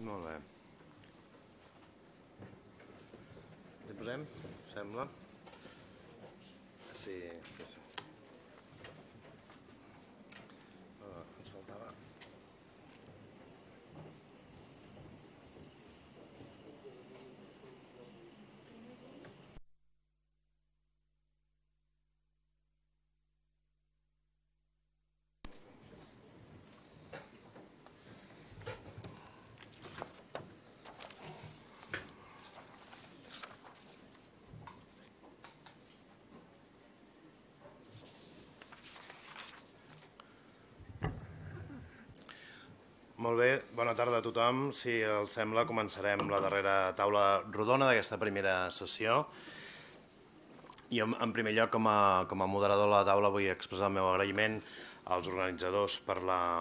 Molt bé. Hi posem? Sembla? Sí. Ens faltava... Molt bé, bona tarda a tothom. Si els sembla, començarem la darrera taula rodona d'aquesta primera sessió. I en primer lloc, com a moderador de la taula, vull expressar el meu agraïment als organitzadors per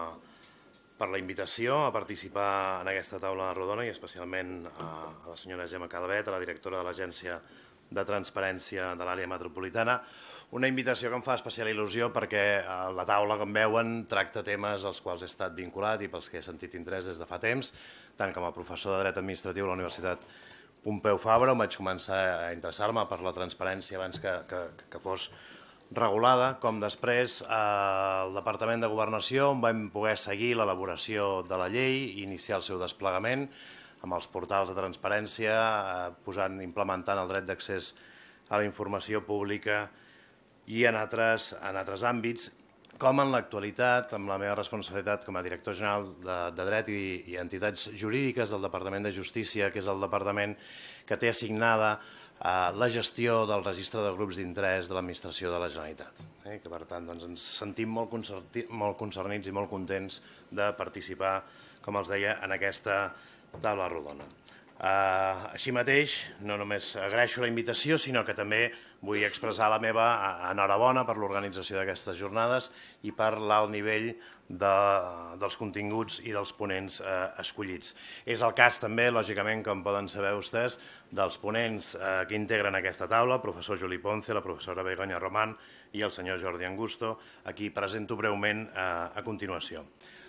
la invitació a participar en aquesta taula rodona i especialment a la senyora Gemma Calvet, a la directora de l'Agència de Transparència de l'Àrea Metropolitana. Una invitació que em fa especial il·lusió perquè la taula, com veuen, tracta temes als quals he estat vinculat i pels que he sentit interès des de fa temps, tant com a professor de Dret Administratiu a la Universitat Pompeu Fabra, on vaig començar a interessar-me per la transparència abans que fos regulada, com després al Departament de Governació, on vam poder seguir l'elaboració de la llei i iniciar el seu desplegament amb els portals de transparència, implementant el dret d'accés a la informació pública i en altres àmbits, com en l'actualitat, amb la meva responsabilitat com a director general de Dret i Entitats Jurídiques del Departament de Justícia, que és el departament que té assignada la gestió del registre de grups d'interès de l'administració de la Generalitat. Que, per tant, ens sentim molt concernits i molt contents de participar, com els deia, en aquesta taula rodona. Així mateix, no només agraeixo la invitació, sinó que també vull expressar la meva enhorabona per l'organització d'aquestes jornades i per l'alt nivell dels continguts i dels ponents escollits. És el cas també, lògicament, com poden saber vostès, dels ponents que integren aquesta taula, el professor Juli Ponce, la professora Begoña Román i el senyor Jordi Angusto, a qui presento breument a continuació.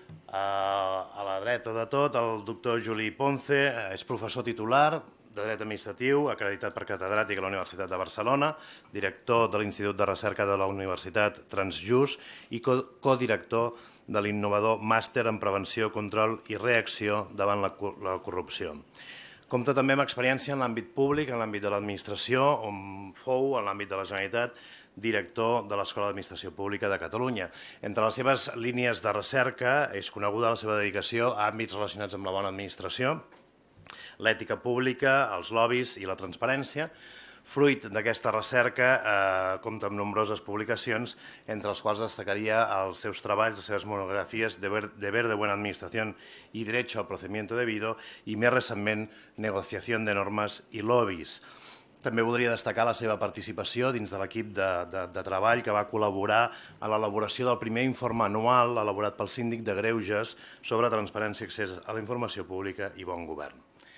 A la dreta de tot, el doctor Juli Ponce és professor titular de Dret Administratiu, acreditat per catedràtic a la Universitat de Barcelona, director de l'Institut de Recerca de la Universitat Transjust i codirector de l'innovador Màster en Prevenció, Control i Reacció davant la corrupció. Compta també amb experiència en l'àmbit públic, en l'àmbit de l'administració, on fou, en l'àmbit de la Generalitat, director de l'Escola d'Administració Pública de Catalunya. Entre les seves línies de recerca és coneguda la seva dedicació a àmbits relacionats amb la bona administració, l'ètica pública, els lobbies i la transparència. Fruit d'aquesta recerca compta amb nombroses publicacions, entre les quals destacaria els seus treballs, les seves monografies Deber de Buena Administración y Derecho al Procedimiento Debido i, més recentment, Negociación de Normas y Lobbies. També voldria destacar la seva participació dins de l'equip de treball que va col·laborar a l'elaboració del primer informe anual elaborat pel Síndic de Greuges sobre transparència, accés a la informació pública i bon govern.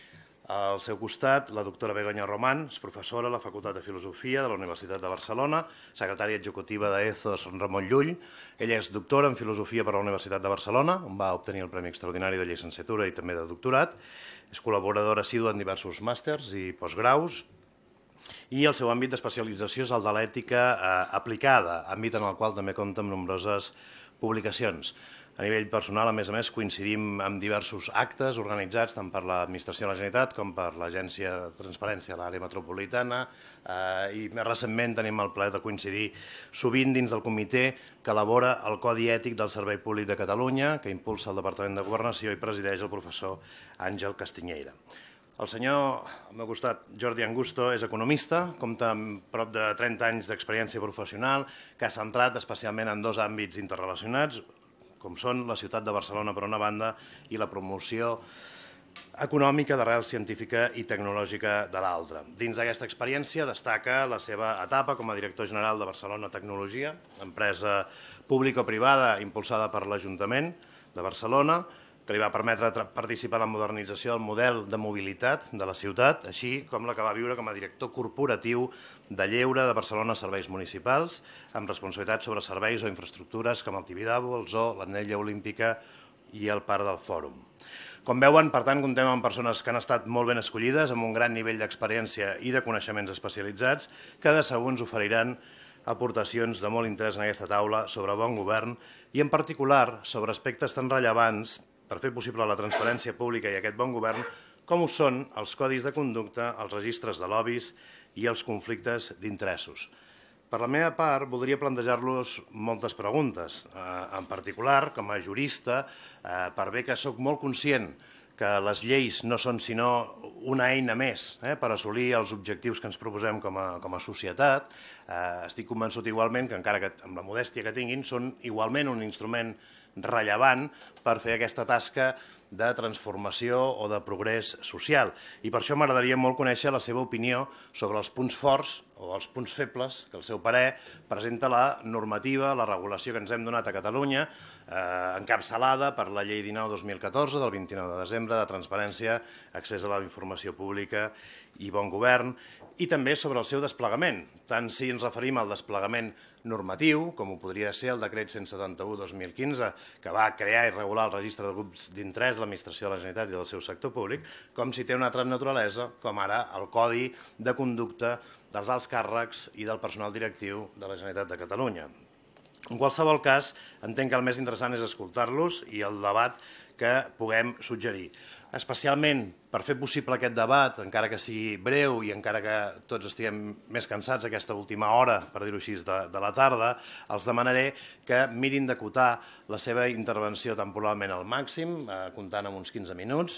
Al seu costat, la doctora Begoña Román és professora a la Facultat de Filosofia de la Universitat de Barcelona, secretària executiva d'Ethos Ramon Llull. Ella és doctora en Filosofia per la Universitat de Barcelona, on va obtenir el Premi Extraordinari de Llicenciatura i també de Doctorat. És col·laboradora assídua en diversos màsters i postgraus, i el seu àmbit d'especialització és el de l'ètica aplicada, àmbit en el qual també compta amb nombroses publicacions. A nivell personal, a més, coincidim amb diversos actes organitzats tant per l'Administració de la Generalitat com per l'Agència de Transparència a l'Àrea Metropolitana i més recentment tenim el plaer de coincidir sovint dins del comitè que elabora el Codi Ètic del Servei Públic de Catalunya, que impulsa el Departament de Governació i presideix el professor Àngel Castiñeira. El senyor, al meu costat, Jordi Angusto, és economista, compta amb prop de 30 anys d'experiència professional, que ha centrat especialment en dos àmbits interrelacionats, com són la ciutat de Barcelona per una banda i la promoció econòmica d'arrel científica i tecnològica de l'altra. Dins d'aquesta experiència destaca la seva etapa com a director general de Barcelona Tecnologia, empresa pública o privada impulsada per l'Ajuntament de Barcelona, que li va permetre participar en la modernització del model de mobilitat de la ciutat, així com la que va viure com a director corporatiu de lleure de Barcelona Serveis Municipals, amb responsabilitat sobre serveis o infraestructures com el Tibidabo, el Zoo, l'Anella Olímpica i el Parc del Fòrum. Com veuen, per tant, comptem amb persones que han estat molt ben escollides, amb un gran nivell d'experiència i de coneixements especialitzats, que de segur ens oferiran aportacions de molt interès en aquesta taula sobre bon govern i, en particular, sobre aspectes tan rellevants per fer possible la transparència pública i aquest bon govern, com ho són els codis de conducta, els registres de lobbies i els conflictes d'interessos. Per la meva part, voldria plantejar-los moltes preguntes. En particular, com a jurista, per bé que sóc molt conscient que les lleis no són sinó una eina més per assolir els objectius que ens proposem com a societat, estic convençut igualment que, encara que amb la modèstia que tinguin, són igualment un instrument rellevant per fer aquesta tasca de transformació o de progrés social. I per això m'agradaria molt conèixer la seva opinió sobre els punts forts o els punts febles que, al seu parer, presenta la normativa, la regulació que ens hem donat a Catalunya, encapçalada per la Llei 19/2014 del 29 de desembre de transparència, accés a la informació pública i bon govern, i també sobre el seu desplegament, tant si ens referim al desplegament normatiu, com ho podria ser el decret 171/2015, que va crear i regular el registre de grups d'interès de l'administració de la Generalitat i del seu sector públic, com si té una altra naturalesa, com ara el Codi de Conducta dels alts càrrecs i del personal directiu de la Generalitat de Catalunya. En qualsevol cas, entenc que el més interessant és escoltar-los i el debat que puguem suggerir. Especialment per fer possible aquest debat, encara que sigui breu i encara que tots estiguem més cansats aquesta última hora, per dir-ho així, de la tarda, els demanaré que mirin d'acotar la seva intervenció temporalment al màxim, comptant amb uns 15 minuts.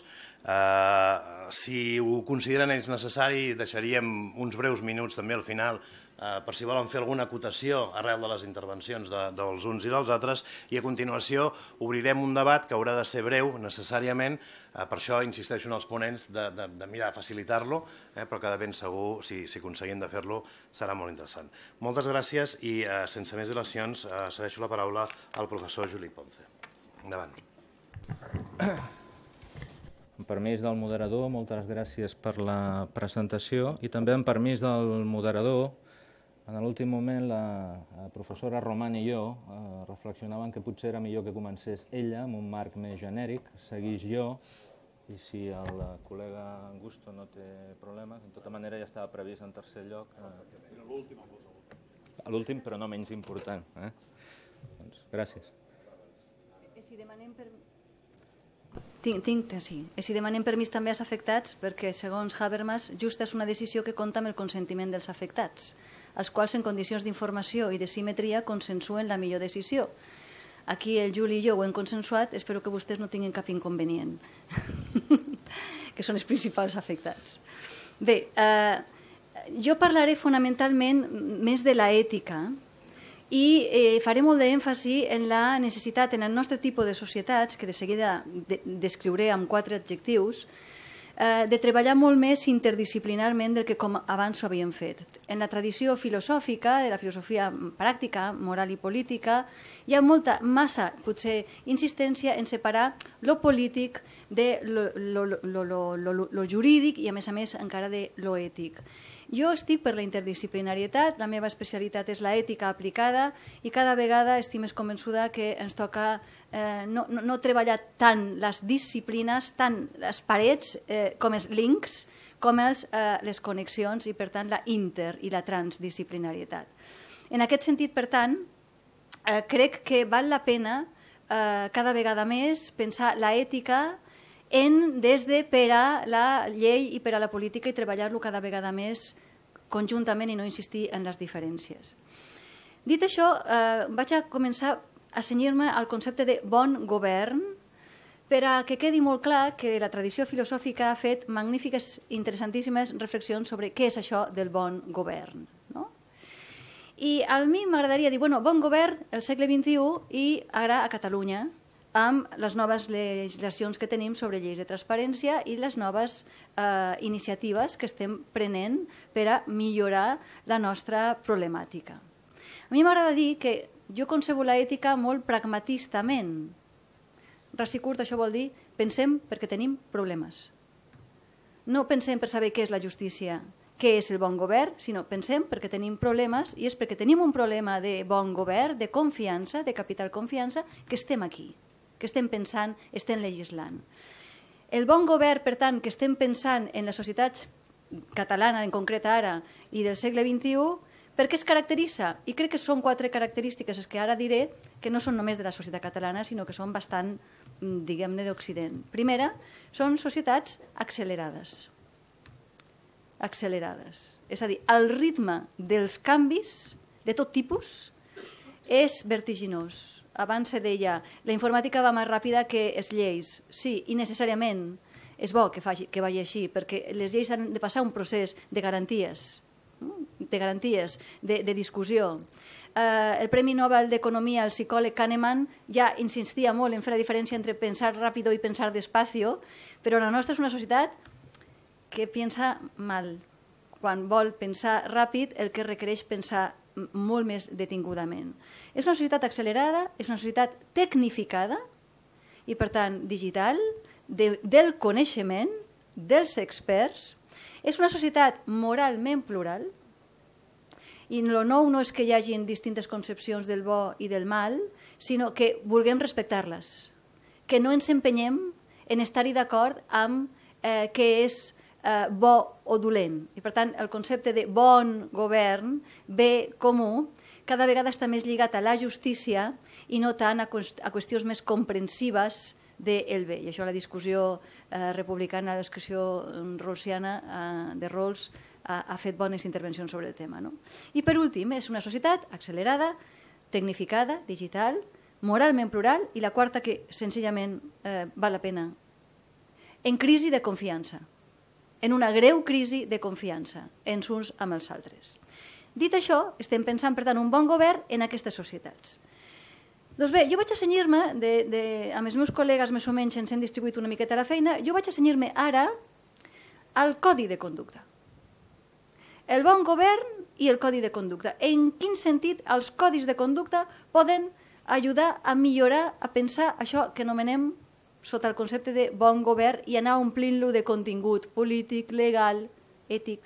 Si ho consideren ells necessari, deixaríem uns breus minuts també al final per si volen fer alguna acotació arrel de les intervencions dels uns i dels altres, i a continuació obrirem un debat que haurà de ser breu necessàriament, per això insisteixo en els ponents de mirar de facilitar-lo, però que de ben segur, si aconseguim de fer-lo, serà molt interessant. Moltes gràcies i sense més dilacions cedeixo la paraula al professor Juli Ponce. Endavant. Amb permís del moderador, moltes gràcies per la presentació, i també amb permís del moderador, en l'últim moment la professora Román i jo reflexionàvem que potser era millor que comencés ella amb un marc més genèric, seguís jo, i si el col·lega Angusto no té problemes, de tota manera ja estava previst en tercer lloc. L'últim, però no menys important. Doncs, gràcies. Si demanem si demanem permís també als afectats, perquè segons Habermas, justa és una decisió que compta amb el consentiment dels afectats, els quals en condicions d'informació i de simetria consensuen la millor decisió. Aquí el Juli i jo ho hem consensuat, espero que vostès no tinguin cap inconvenient, que són els principals afectats. Bé, jo parlaré fonamentalment més de l'ètica i faré molt d'èmfasi en la necessitat, en el nostre tipus de societats, que de seguida descriuré amb 4 adjectius, de treballar molt més interdisciplinarment del que com abans ho havíem fet. En la tradició filosòfica, de la filosofia pràctica, moral i política, hi ha massa, potser, insistència en separar lo polític de lo jurídic i, a més, encara de lo ètic. Jo estic per la interdisciplinarietat, la meva especialitat és l'ètica aplicada i cada vegada estic més convençuda que ens toca no treballar tant les disciplines, tant les parets com els links, com les connexions i, per tant, la inter- i la transdisciplinarietat. En aquest sentit, per tant, crec que val la pena cada vegada més pensar l'ètica des de per a la llei i per a la política i treballar-lo cada vegada més conjuntament i no insistir en les diferències. Dit això, vaig a començar a cenyir-me al concepte de bon govern per a que quedi molt clar que la tradició filosòfica ha fet magnífiques, interessantíssimes reflexions sobre què és això del bon govern. I a mi m'agradaria dir, bon govern al segle XXI i ara a Catalunya, amb les noves legislacions que tenim sobre lleis de transparència i les noves iniciatives que estem prenent per a millorar la nostra problemàtica. A mi m'agrada dir que jo concebo l'ètica molt pragmatistament. Ras i curt, això vol dir pensem perquè tenim problemes. No pensem per saber què és la justícia, què és el bon govern, sinó pensem perquè tenim problemes i és perquè tenim un problema de bon govern, de confiança, de capital confiança, que estem aquí, que estem pensant, estem legislant. El bon govern, per tant, que estem pensant en les societats catalana, en concret ara, i del segle XXI, per què es caracteritza? I crec que són 4 característiques que ara diré, que no són només de la societat catalana, sinó que són bastant, diguem-ne, d'Occident. Primera, són societats accelerades. Accelerades. És a dir, el ritme dels canvis de tot tipus és vertiginós. Abans se deia, la informàtica va més ràpida que les lleis. Sí, i necessàriament és bo que vagi així, perquè les lleis han de passar un procés de garanties, de discussió. El Premi Nobel d'Economia, el psicòleg Kahneman, ja insistia molt en fer la diferència entre pensar ràpido i pensar despacio, però la nostra és una societat que pensa mal. Quan vol pensar ràpid, el que requereix pensar molt més detingudament. És una societat accelerada, és una societat tecnificada i, per tant, digital, del coneixement, dels experts. És una societat moralment plural i el nou no és que hi hagin distintes concepcions del bo i del mal, sinó que vulguem respectar-les, que no ens empenyem en estar-hi d'acord amb què és bo o dolent. I, per tant, el concepte de bon govern, bé comú, cada vegada està més lligat a la justícia i no tant a qüestions més comprensives del bé. I això la discussió republicana, la discussió rawlsiana de Rawls ha fet bones intervencions sobre el tema. I per últim, és una societat accelerada, tecnificada, digital, moralment plural i la quarta que senzillament val la pena, en crisi de confiança, en una greu crisi de confiança ens uns amb els altres. Dit això, estem pensant, per tant, un bon govern en aquestes societats. Doncs bé, jo vaig assenyir-me, amb els meus col·legues més o menys ens hem distribuït una miqueta a la feina, jo vaig assenyir-me ara al codi de conducta. El bon govern i el codi de conducta. En quin sentit els codis de conducta poden ajudar a millorar, a pensar això que anomenem sota el concepte de bon govern i anar omplint-lo de contingut polític, legal, ètic.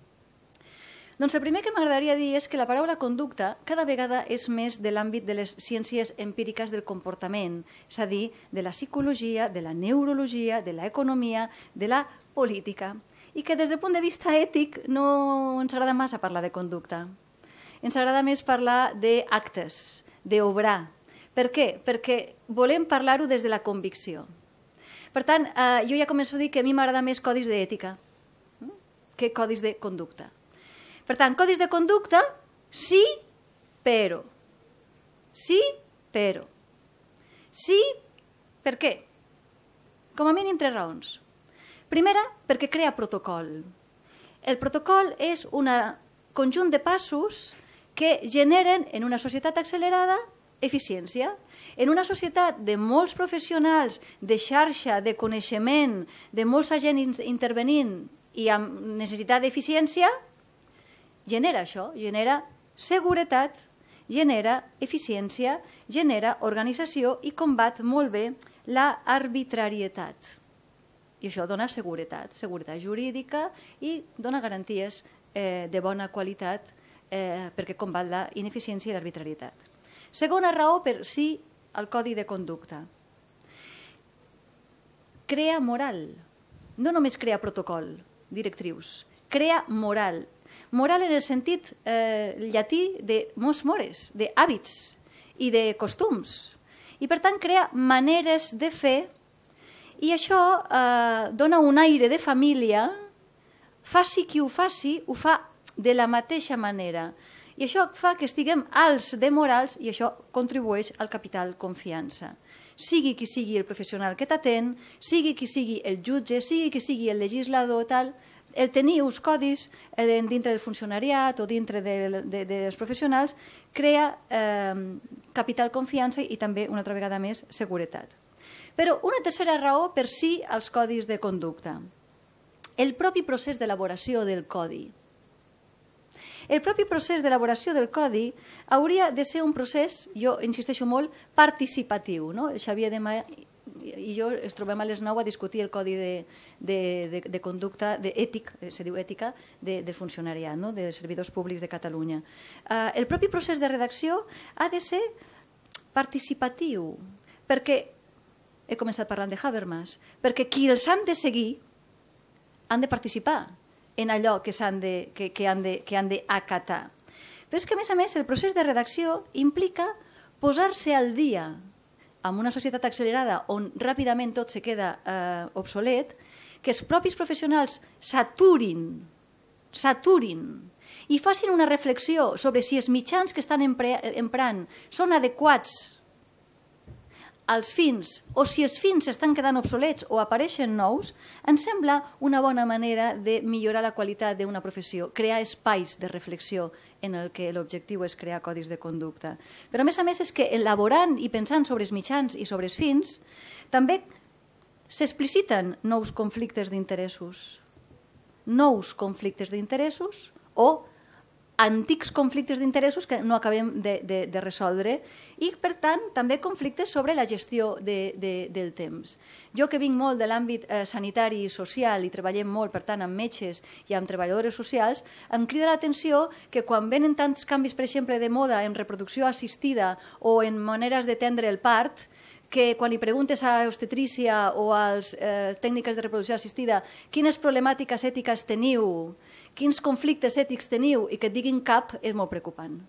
Doncs el primer que m'agradaria dir és que la paraula conducta cada vegada és més de l'àmbit de les ciències empíriques del comportament, és a dir, de la psicologia, de la neurologia, de l'economia, de la política, i que des del punt de vista ètic no ens agrada massa parlar de conducta. Ens agrada més parlar d'actes, d'obrar. Per què? Perquè volem parlar-ho des de la convicció. Per tant, jo ja començo a dir que a mi m'agrada més codis d'ètica que codis de conducta. Per tant, codis de conducta, sí, però. Sí, però. Sí, per què? Com a mínim 3 raons. Primera, perquè crea protocol. El protocol és un conjunt de passos que generen en una societat accelerada eficiència. En una societat de molts professionals, de xarxa, de coneixement, de molts agents intervenint i amb necessitat d'eficiència, genera això, genera seguretat, genera eficiència, genera organització i combat molt bé l'arbitrarietat. I això dona seguretat jurídica i dona garanties de bona qualitat perquè combat la ineficiència i l'arbitrarietat. Segona raó per sí el codi de conducta. Crea moral. No només crea protocol, directrius, crea moral. Moral en el sentit llatí de mos mores, d'hàbits i de costums. I per tant crea maneres de fer i això dona un aire de família, faci qui ho faci, ho fa de la mateixa manera. I això fa que estiguem alts de morals i això contribueix al capital confiança. Sigui qui sigui el professional que t'atén, sigui qui sigui el jutge, sigui qui sigui el legislador, tal, el tenir uns codis dintre del funcionariat o dintre dels professionals crea capital confiança i també, una altra vegada més, seguretat. Però una tercera raó per sí als codis de conducta. El propi procés d'elaboració del codi. El propi procés d'elaboració del codi hauria de ser un procés, jo insisteixo molt, participatiu. No? Xavier Demà i jo ens trobem a les 9 a discutir el codi de conducta, ètic, se diu ètica, del funcionariat, no? dels servidors públics de Catalunya. El propi procés de redacció ha de ser participatiu, perquè he començat parlant de Habermas? Perquè qui els han de seguir han de participar en allò que han d'acatar. Però és que, a més, el procés de redacció implica posar-se al dia en una societat accelerada on ràpidament tot se queda obsolet, que els propis professionals s'aturin i facin una reflexió sobre si els mitjans que estan emprant són adequats als fins o si els fins estan quedant obsolets o apareixen nous, ens sembla una bona manera de millorar la qualitat d'una professió, crear espais de reflexió en el que l'objectiu és crear codis de conducta. Però, a més, és que elaborant i pensant sobre els mitjans i sobre els fins, també s'expliciten nous conflictes d'interessos o antics conflictes d'interessos que no acabem de resoldre i, per tant, també conflictes sobre la gestió del temps. Jo, que vinc molt de l'àmbit sanitari i social i treballem molt, per tant, amb metges i amb treballadores socials, em crida l'atenció que quan venen tants canvis, per exemple, de moda en reproducció assistida o en maneres d'atendre el part, que quan li preguntes a obstetrícia o als tècniques de reproducció assistida quines problemàtiques ètiques teniu, quins conflictes ètics teniu, i que et diguin cap, és molt preocupant.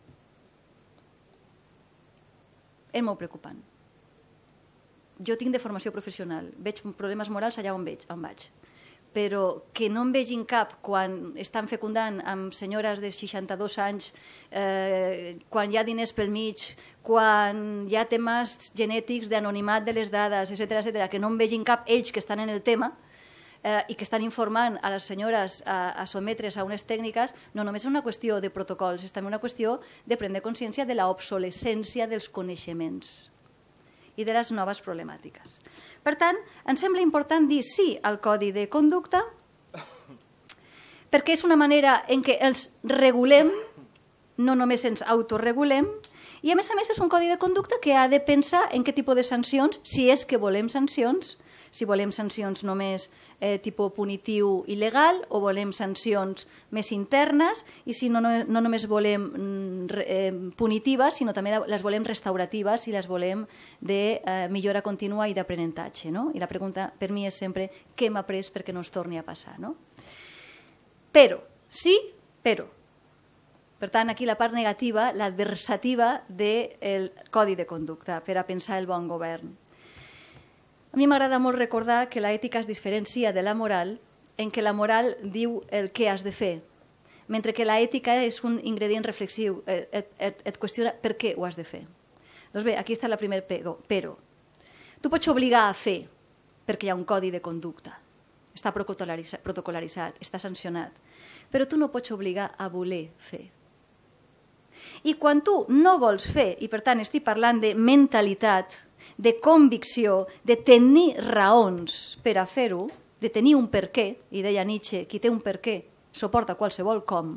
És molt preocupant. Jo tinc de formació professional, veig problemes morals allà on vaig, però que no en vegin cap quan estan fecundant amb senyores de 62 anys, quan hi ha diners pel mig, quan hi ha temes genètics d'anonimat de les dades, etc., que no en vegin cap ells que estan en el tema i que estan informant a les senyores a sotmetre's a unes tècniques, no només és una qüestió de protocols, és també una qüestió de prendre consciència de l'obsolescència dels coneixements i de les noves problemàtiques. Per tant, ens sembla important dir sí al codi de conducta perquè és una manera en què els regulem, no només ens autorregulem, i a més és un codi de conducta que ha de pensar en què tipus de sancions, si és que volem sancions, si volem sancions només tipus punitiu i legal o volem sancions més internes i si no només volem punitives, sinó també les volem restauratives i les volem de millora contínua i d'aprenentatge. I la pregunta per mi és sempre què hem après perquè no es torni a passar. Però, sí, però. Per tant, aquí la part negativa, l'adversativa del codi de conducta per a pensar el bon govern. A mi m'agrada molt recordar que l'ètica es diferencia de la moral en què la moral diu el què has de fer, mentre que l'ètica és un ingredient reflexiu, et qüestiona per què ho has de fer. Doncs bé, aquí està el primer però. Tu pots obligar a fer perquè hi ha un codi de conducta, està protocol·laritzat, està sancionat, però tu no pots obligar a voler fer. I quan tu no vols fer, i per tant estic parlant de mentalitat, de convicció, de tenir raons per a fer-ho, de tenir un per què, i deia Nietzsche, qui té un per què suporta qualsevol com,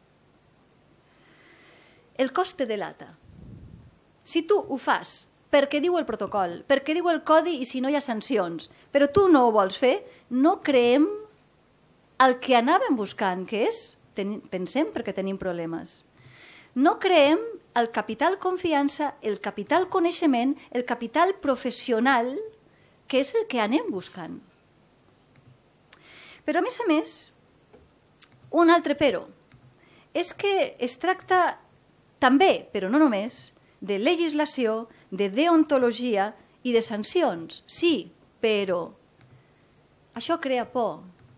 el cost te delata. Si tu ho fas perquè diu el protocol, perquè diu el codi i si no hi ha sancions, però tu no ho vols fer, no creem el que anàvem buscant, que és, pensem perquè tenim problemes. No creem el capital confiança, el capital coneixement, el capital professional, que és el que anem buscant. Però, a més, un altre però, és que es tracta també, però no només, de legislació, de deontologia i de sancions. Sí, però això crea por.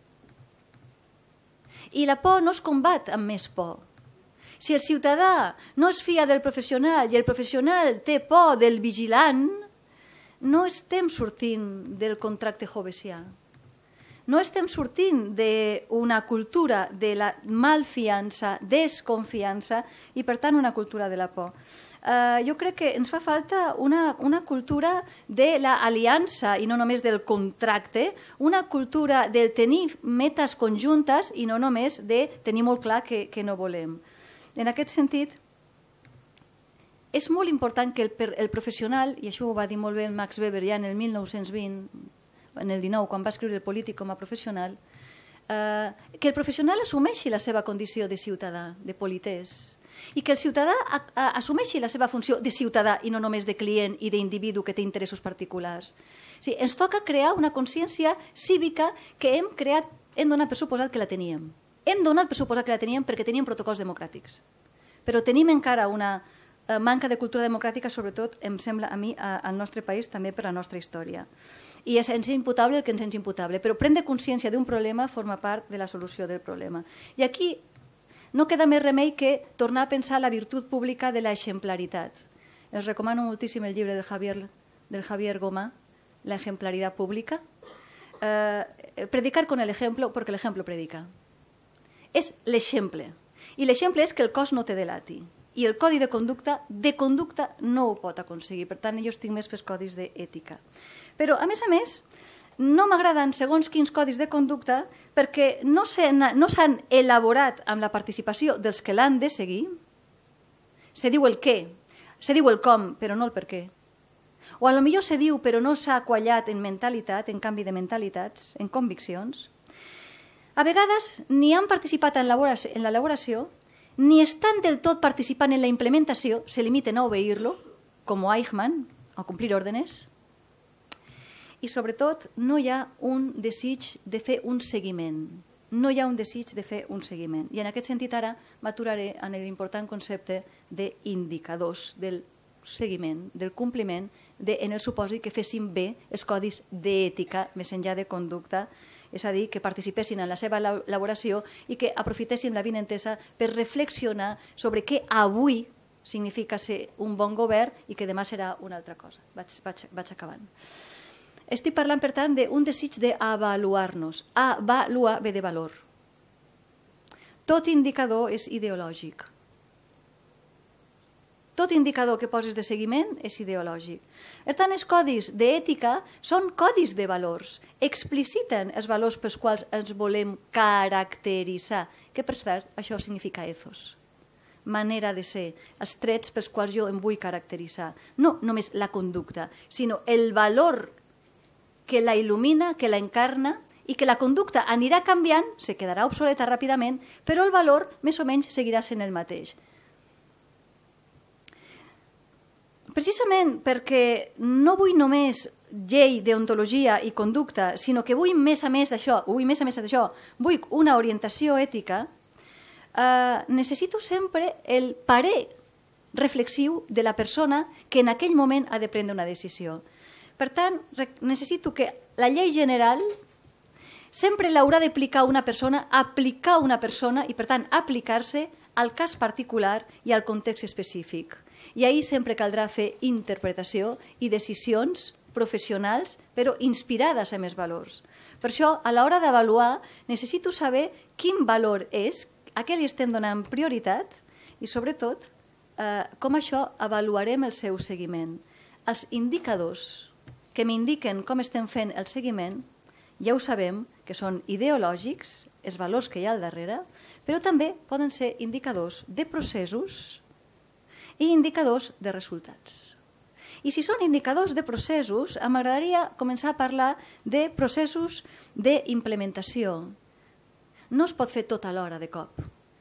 I la por no es combat amb més por. Si el ciutadà no es fia del professional i el professional té por del vigilant, no estem sortint del contracte hobbesià. No estem sortint d'una cultura de la malfiança, desconfiança i, per tant, una cultura de la por. Jo crec que ens fa falta una cultura de l'aliança i no només del contracte, una cultura del tenir metes conjuntes i no només de tenir molt clar que no volem. En aquest sentit, és molt important que el professional, i això ho va dir molt bé Max Weber ja en el 1920, en el 19, quan va escriure El polític com a professional, que el professional assumeixi la seva condició de ciutadà, de politès, i que el ciutadà assumeixi la seva funció de ciutadà i no només de client i d'individu que té interessos particulars. Sí, ens toca crear una consciència cívica que hem donat per suposat que la teníem. Hem donat per suposat que la teníem perquè teníem protocols democràtics. Però tenim encara una manca de cultura democràtica, sobretot, em sembla a mi, al nostre país, també per la nostra història. I és imputable el que ens és imputable, però prendre consciència d'un problema forma part de la solució del problema. I aquí no queda més remei que tornar a pensar la virtut pública de l'exemplaritat. Els recomano moltíssim el llibre del Javier Gomá, La ejemplaridad pública. Predicar con el ejemplo, porque el ejemplo predica. És l'exemple. I l'exemple és que el cos no te delati. I el codi de conducta no ho pot aconseguir. Per tant, jo estic més pels codis d'ètica. Però, a més, no m'agraden segons quins codis de conducta perquè no s'han elaborat amb la participació dels que l'han de seguir. Se diu el què, se diu el com, però no el per què. O potser se diu però no s'ha quallat en mentalitat, en canvi de mentalitats, en conviccions. A vegades ni han participat en l'elaboració ni estan del tot participant en la implementació, se limiten a obeir-lo, com Eichmann, a complir órdenes. I, sobretot, no hi ha un desig de fer un seguiment. No hi ha un desig de fer un seguiment. I en aquest sentit ara m'aturaré en l'important concepte d'indicadors, del seguiment, del compliment, en el supòsit que féssim bé els codis d'ètica més enllà de conducta, és a dir, que participessin en la seva elaboració i que aprofitessin la vinentesa per reflexionar sobre què avui significa ser un bon govern i que demà serà una altra cosa. Vaig acabant. Estic parlant, per tant, d'un desig d'avaluar-nos. Avaluar ve de valor. Tot indicador és ideològic. Tot indicador que poses de seguiment és ideològic. Per tant, els codis d'ètica són codis de valors. Expliciten els valors pels quals ens volem caracteritzar, que per cert, això significa ethos. Manera de ser, els trets pels quals jo em vull caracteritzar. No només la conducta, sinó el valor que la il·lumina, que la encarna, i que la conducta anirà canviant, se quedarà obsoleta ràpidament, però el valor més o menys seguirà sent el mateix. Precisament perquè no vull només llei deontologia i conducta, sinó que vull més a més d'això, vull una orientació ètica, necessito sempre el parer reflexiu de la persona que en aquell moment ha de prendre una decisió. Per tant, necessito que la llei general sempre l'haurà d'aplicar una persona i, per tant, aplicar-se al cas particular i al context específic. I ahir sempre caldrà fer interpretació i decisions professionals, però inspirades en els valors. Per això, a l'hora d'avaluar, necessito saber quin valor és, a què li estem donant prioritat i, sobretot, com això avaluarem el seu seguiment. Els indicadors que m'indiquen com estem fent el seguiment, ja ho sabem, que són ideològics, els valors que hi ha al darrere, però també poden ser indicadors de processos i indicadors de resultats. I si són indicadors de processos, m'agradaria començar a parlar de processos d'implementació. No es pot fer tot alhora de cop.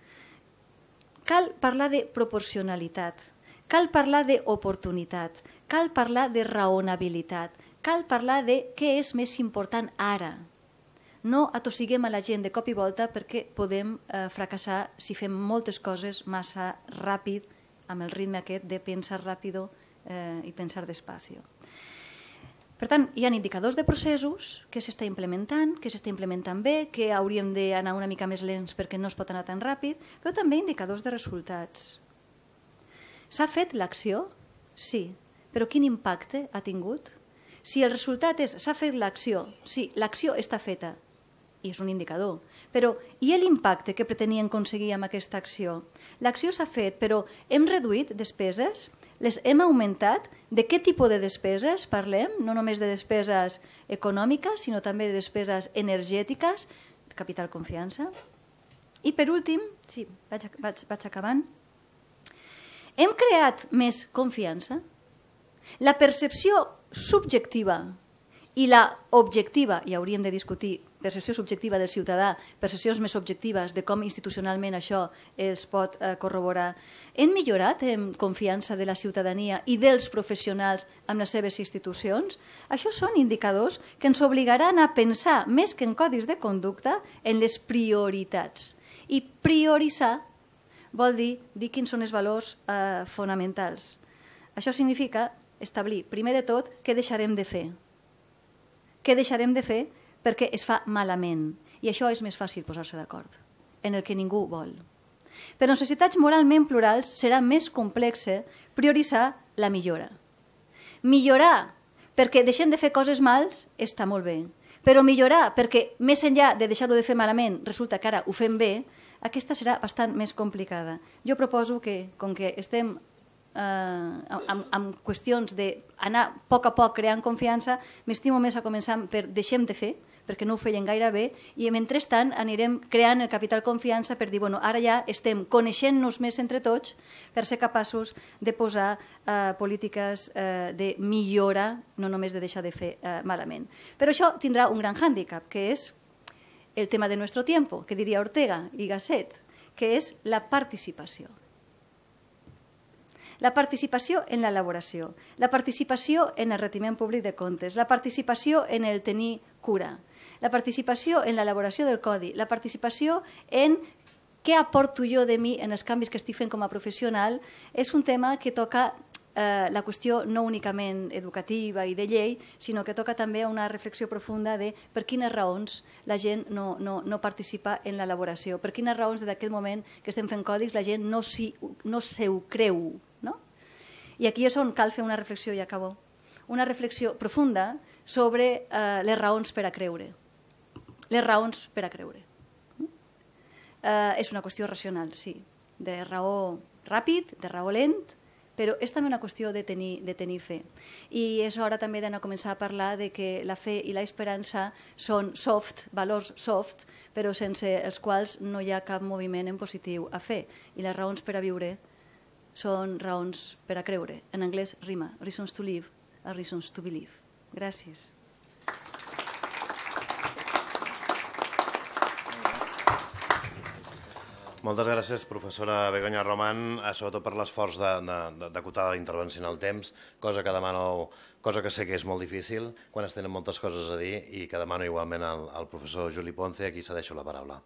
Cal parlar de proporcionalitat, cal parlar d'oportunitat, cal parlar de raonabilitat, cal parlar de què és més important ara. No atossiguem a la gent de cop i volta perquè podem fracassar si fem moltes coses massa ràpid, amb el ritme aquest de pensar ràpido i pensar despacio. Per tant, hi ha indicadors de processos que s'està implementant, que s'està implementant bé, que hauríem d'anar una mica més lents perquè no es pot anar tan ràpid, però també indicadors de resultats. S'ha fet l'acció? Sí. Però quin impacte ha tingut? Si el resultat és s'ha fet l'acció, sí, l'acció està feta, i és un indicador. Però, i l'impacte que pretenien aconseguir amb aquesta acció? L'acció s'ha fet, però hem reduït despeses? Les hem augmentat? De què tipus de despeses parlem? No només de despeses econòmiques, sinó també de despeses energètiques, capital confiança. I per últim, sí, vaig acabant, hem creat més confiança? La percepció subjectiva i la objectiva, i hauríem de discutir percepció subjectiva del ciutadà, percepcions més objectives de com institucionalment això es pot corroborar. Hem millorat en confiança de la ciutadania i dels professionals amb les seves institucions? Això són indicadors que ens obligaran a pensar, més que en codis de conducta, en les prioritats. I prioritzar vol dir quins són els valors fonamentals. Això significa establir, primer de tot, què deixarem de fer. Què deixarem de fer perquè es fa malament. I això és més fàcil posar-se d'acord, en el que ningú vol. Per a societats moralment plurals serà més complex prioritzar la millora. Millorar perquè deixem de fer coses mals està molt bé, però millorar perquè més enllà de deixar-ho de fer malament resulta que ara ho fem bé, aquesta serà bastant més complicada. Jo proposo que, com que estem amb qüestions d'anar a poc creant confiança, m'estimo més a començar per deixem de fer, perquè no ho feien gaire bé, i mentrestant anirem creant el capital confiança per dir, bueno, ara ja estem coneixent-nos més entre tots per ser capaços de posar polítiques de millora, no només de deixar de fer malament. Però això tindrà un gran hàndicap, que és el tema de nuestro tiempo, que diria Ortega i Gasset, que és la participació. La participació en l'elaboració, la participació en el retiment públic de comptes, la participació en el tenir cura, la participació en l'elaboració del codi, la participació en què aporto jo de mi en els canvis que estic fent com a professional, és un tema que toca la qüestió no únicament educativa i de llei, sinó que toca també una reflexió profunda de per quines raons la gent no participa en l'elaboració, per quines raons d'aquest moment que estem fent còdics la gent no se ho creu. I aquí és on cal fer una reflexió, i acabo, una reflexió profunda sobre les raons per a creure. Les raons per a creure. És una qüestió racional, sí, de raó ràpid, de raó lent, però és també una qüestió de tenir fe. I és hora també d'anar a començar a parlar de que la fe i l'esperança són soft, valors soft, però sense els quals no hi ha cap moviment en positiu a fer. I les raons per a viure són raons per a creure. En anglès rima, reasons to live are reasons to believe. Gràcies. Moltes gràcies, professora Begoña Román, sobretot per l'esforç d'acotar la intervenció en el temps, cosa que sé que és molt difícil quan es tenen moltes coses a dir i que demano igualment al professor Juli Ponce, a qui cedeixo la paraula.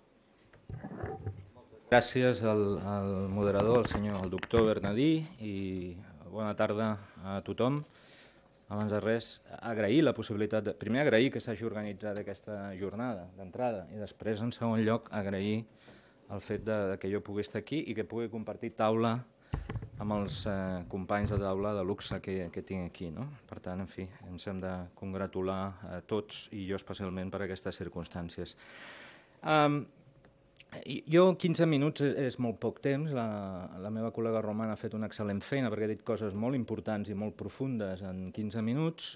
Gràcies al moderador, el doctor Bernadí, i bona tarda a tothom. Abans de res, agrair la possibilitat primer agrair que s'hagi organitzat aquesta jornada d'entrada i després, en segon lloc, agrair el fet que jo pugui estar aquí i que pugui compartir taula amb els companys de taula de luxe que tinc aquí. Per tant, en fi, ens hem de congratular a tots i jo especialment per aquestes circumstàncies. Jo 15 minuts és molt poc temps, la meva col·lega Romana ha fet una excel·lent feina perquè ha dit coses molt importants i molt profundes en 15 minuts.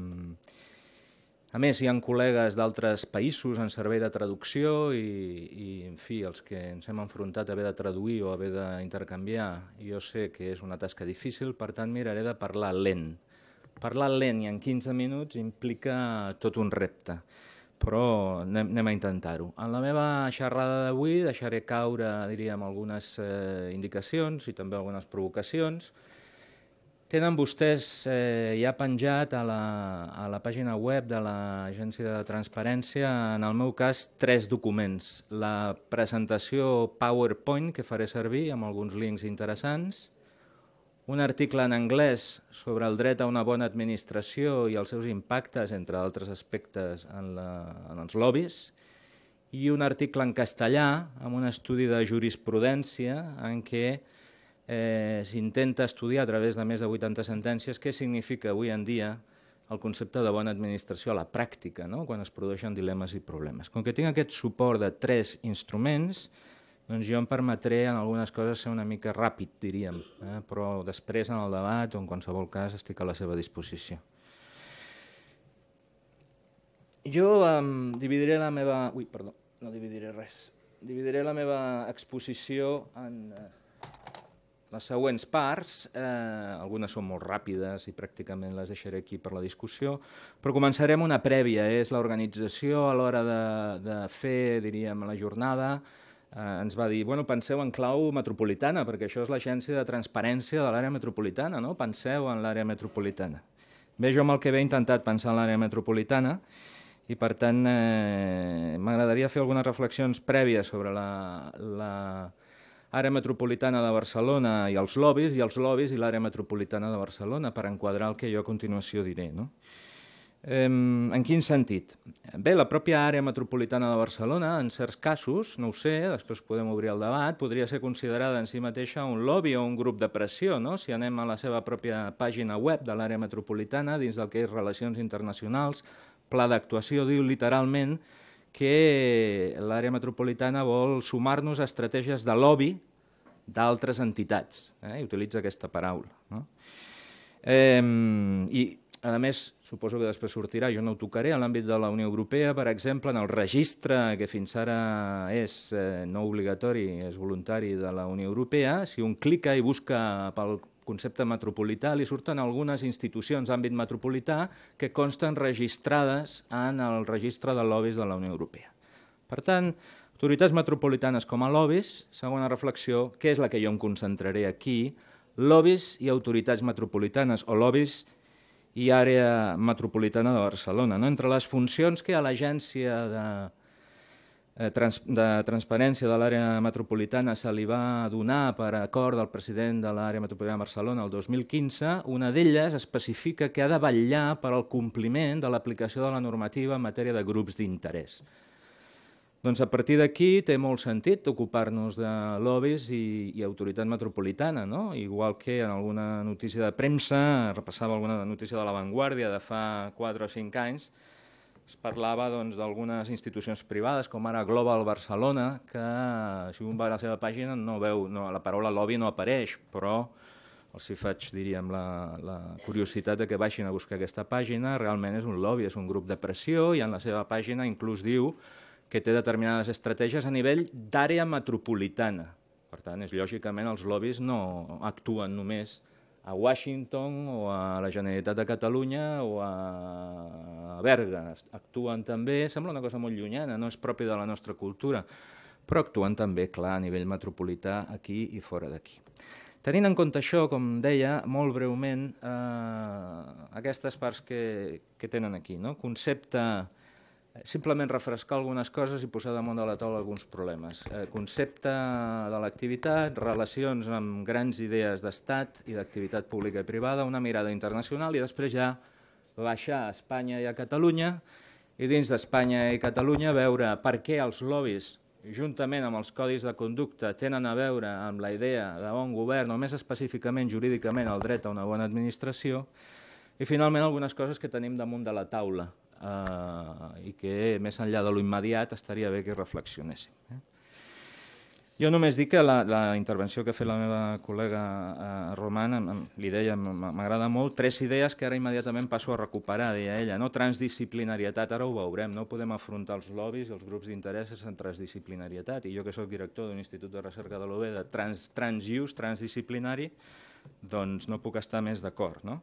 A més, hi ha col·legues d'altres països en servei de traducció i, en fi, els que ens hem enfrontat a haver de traduir o haver d'intercanviar, jo sé que és una tasca difícil, per tant miraré de parlar lent. Parlar lent i en 15 minuts implica tot un repte, però anem a intentar-ho. En la meva xerrada d'avui deixaré caure, diríem, algunes indicacions i també algunes provocacions. Tenen vostès ja penjat a la pàgina web de l'Agència de Transparència, en el meu cas, 3 documents. La presentació PowerPoint, que faré servir amb alguns links interessants, un article en anglès sobre el dret a una bona administració i els seus impactes, entre altres aspectes, en els lobbies, i un article en castellà amb un estudi de jurisprudència en què s'intenta estudiar a través de més de 80 sentències què significa avui en dia el concepte de bona administració a la pràctica, quan es produeixen dilemes i problemes. Com que tinc aquest suport de 3 instruments, doncs jo em permetré en algunes coses ser una mica ràpid, diríem, però després en el debat o en qualsevol cas estic a la seva disposició. Jo dividiré la meva... Perdó, no dividiré res. Dividiré la meva exposició en les següents parts, algunes són molt ràpides i pràcticament les deixaré aquí per la discussió, però començarem una prèvia, és l'organització a l'hora de fer, diríem, la jornada. Ens va dir, bueno, penseu en clau metropolitana, perquè això és l'agència de transparència de l'àrea metropolitana, no? Penseu en l'àrea metropolitana. Bé, jo amb el que he intentat pensar en l'àrea metropolitana i, per tant, m'agradaria fer algunes reflexions prèvies sobre l'àrea metropolitana de Barcelona i els lobbys i l'àrea metropolitana de Barcelona per enquadrar el que jo a continuació diré, no? En quin sentit? Bé, la pròpia àrea metropolitana de Barcelona, en certs casos, no ho sé, després podem obrir el debat, podria ser considerada en si mateixa un lobby o un grup de pressió, no? Si anem a la seva pròpia pàgina web de l'àrea metropolitana, dins del que és Relacions Internacionals, Pla d'actuació, diu literalment que l'àrea metropolitana vol sumar-nos a estratègies de lobby d'altres entitats, i utilitza aquesta paraula, no? I, a més, suposo que després sortirà, jo no ho tocaré, en l'àmbit de la Unió Europea, per exemple, en el registre, que fins ara és no obligatori, és voluntari de la Unió Europea, si un clica i busca pel concepte metropolità, li surten algunes institucions d'àmbit metropolità que consten registrades en el registre de lobbys de la Unió Europea. Per tant, autoritats metropolitanes com a lobbys, segona reflexió, que és la que jo em concentraré aquí, lobbys i autoritats metropolitanes, o lobbys i àrea metropolitana de Barcelona. Entre les funcions que a l'Agència de Transparència de l'àrea metropolitana se li va donar per acord del president de l'àrea metropolitana de Barcelona el 2015, una d'elles especifica que ha de vetllar per al compliment de l'aplicació de la normativa en matèria de grups d'interès. Doncs a partir d'aquí té molt sentit ocupar-nos de lobbys i autoritat metropolitana, no? Igual que en alguna notícia de premsa, repassava alguna notícia de La Vanguardia de fa 4 o 5 anys, es parlava d'algunes institucions privades, com ara Global Barcelona, que si un va a la seva pàgina no veu, la paraula lobby no apareix, però els hi faig, diríem, la curiositat de que baixin a buscar aquesta pàgina. Realment és un lobby, és un grup de pressió, i en la seva pàgina inclús diu que té determinades estratègies a nivell d'àrea metropolitana. Per tant, lògicament, els lobbys no actuen només a Washington o a la Generalitat de Catalunya o a Berga. Actuen també, sembla una cosa molt llunyana, no és propi de la nostra cultura, però actuen també, clar, a nivell metropolità, aquí i fora d'aquí. Tenint en compte això, com deia, molt breument, aquestes parts que tenen aquí, no? Concepte, simplement refrescar algunes coses i posar damunt de la taula alguns problemes. Concepte de l'activitat, relacions amb grans idees d'estat i d'activitat pública i privada, una mirada internacional i després ja baixar a Espanya i a Catalunya i dins d'Espanya i Catalunya veure per què els lobbys, juntament amb els codis de conducta, tenen a veure amb la idea de bon govern o més específicament jurídicament el dret a una bona administració i finalment algunes coses que tenim damunt de la taula i que més enllà de lo immediat estaria bé que reflexionéssim. Jo només dic que la intervenció que ha fet la meva col·lega Roman, li deia, m'agrada molt, 3 idees que ara immediatament passo a recuperar, deia ella, no? Transdisciplinarietat, ara ho veurem, no podem afrontar els lobbys i els grups d'interès en transdisciplinarietat, i jo que soc director d'un institut de recerca de l'UB de transuse, transdisciplinari, doncs no puc estar més d'acord, no?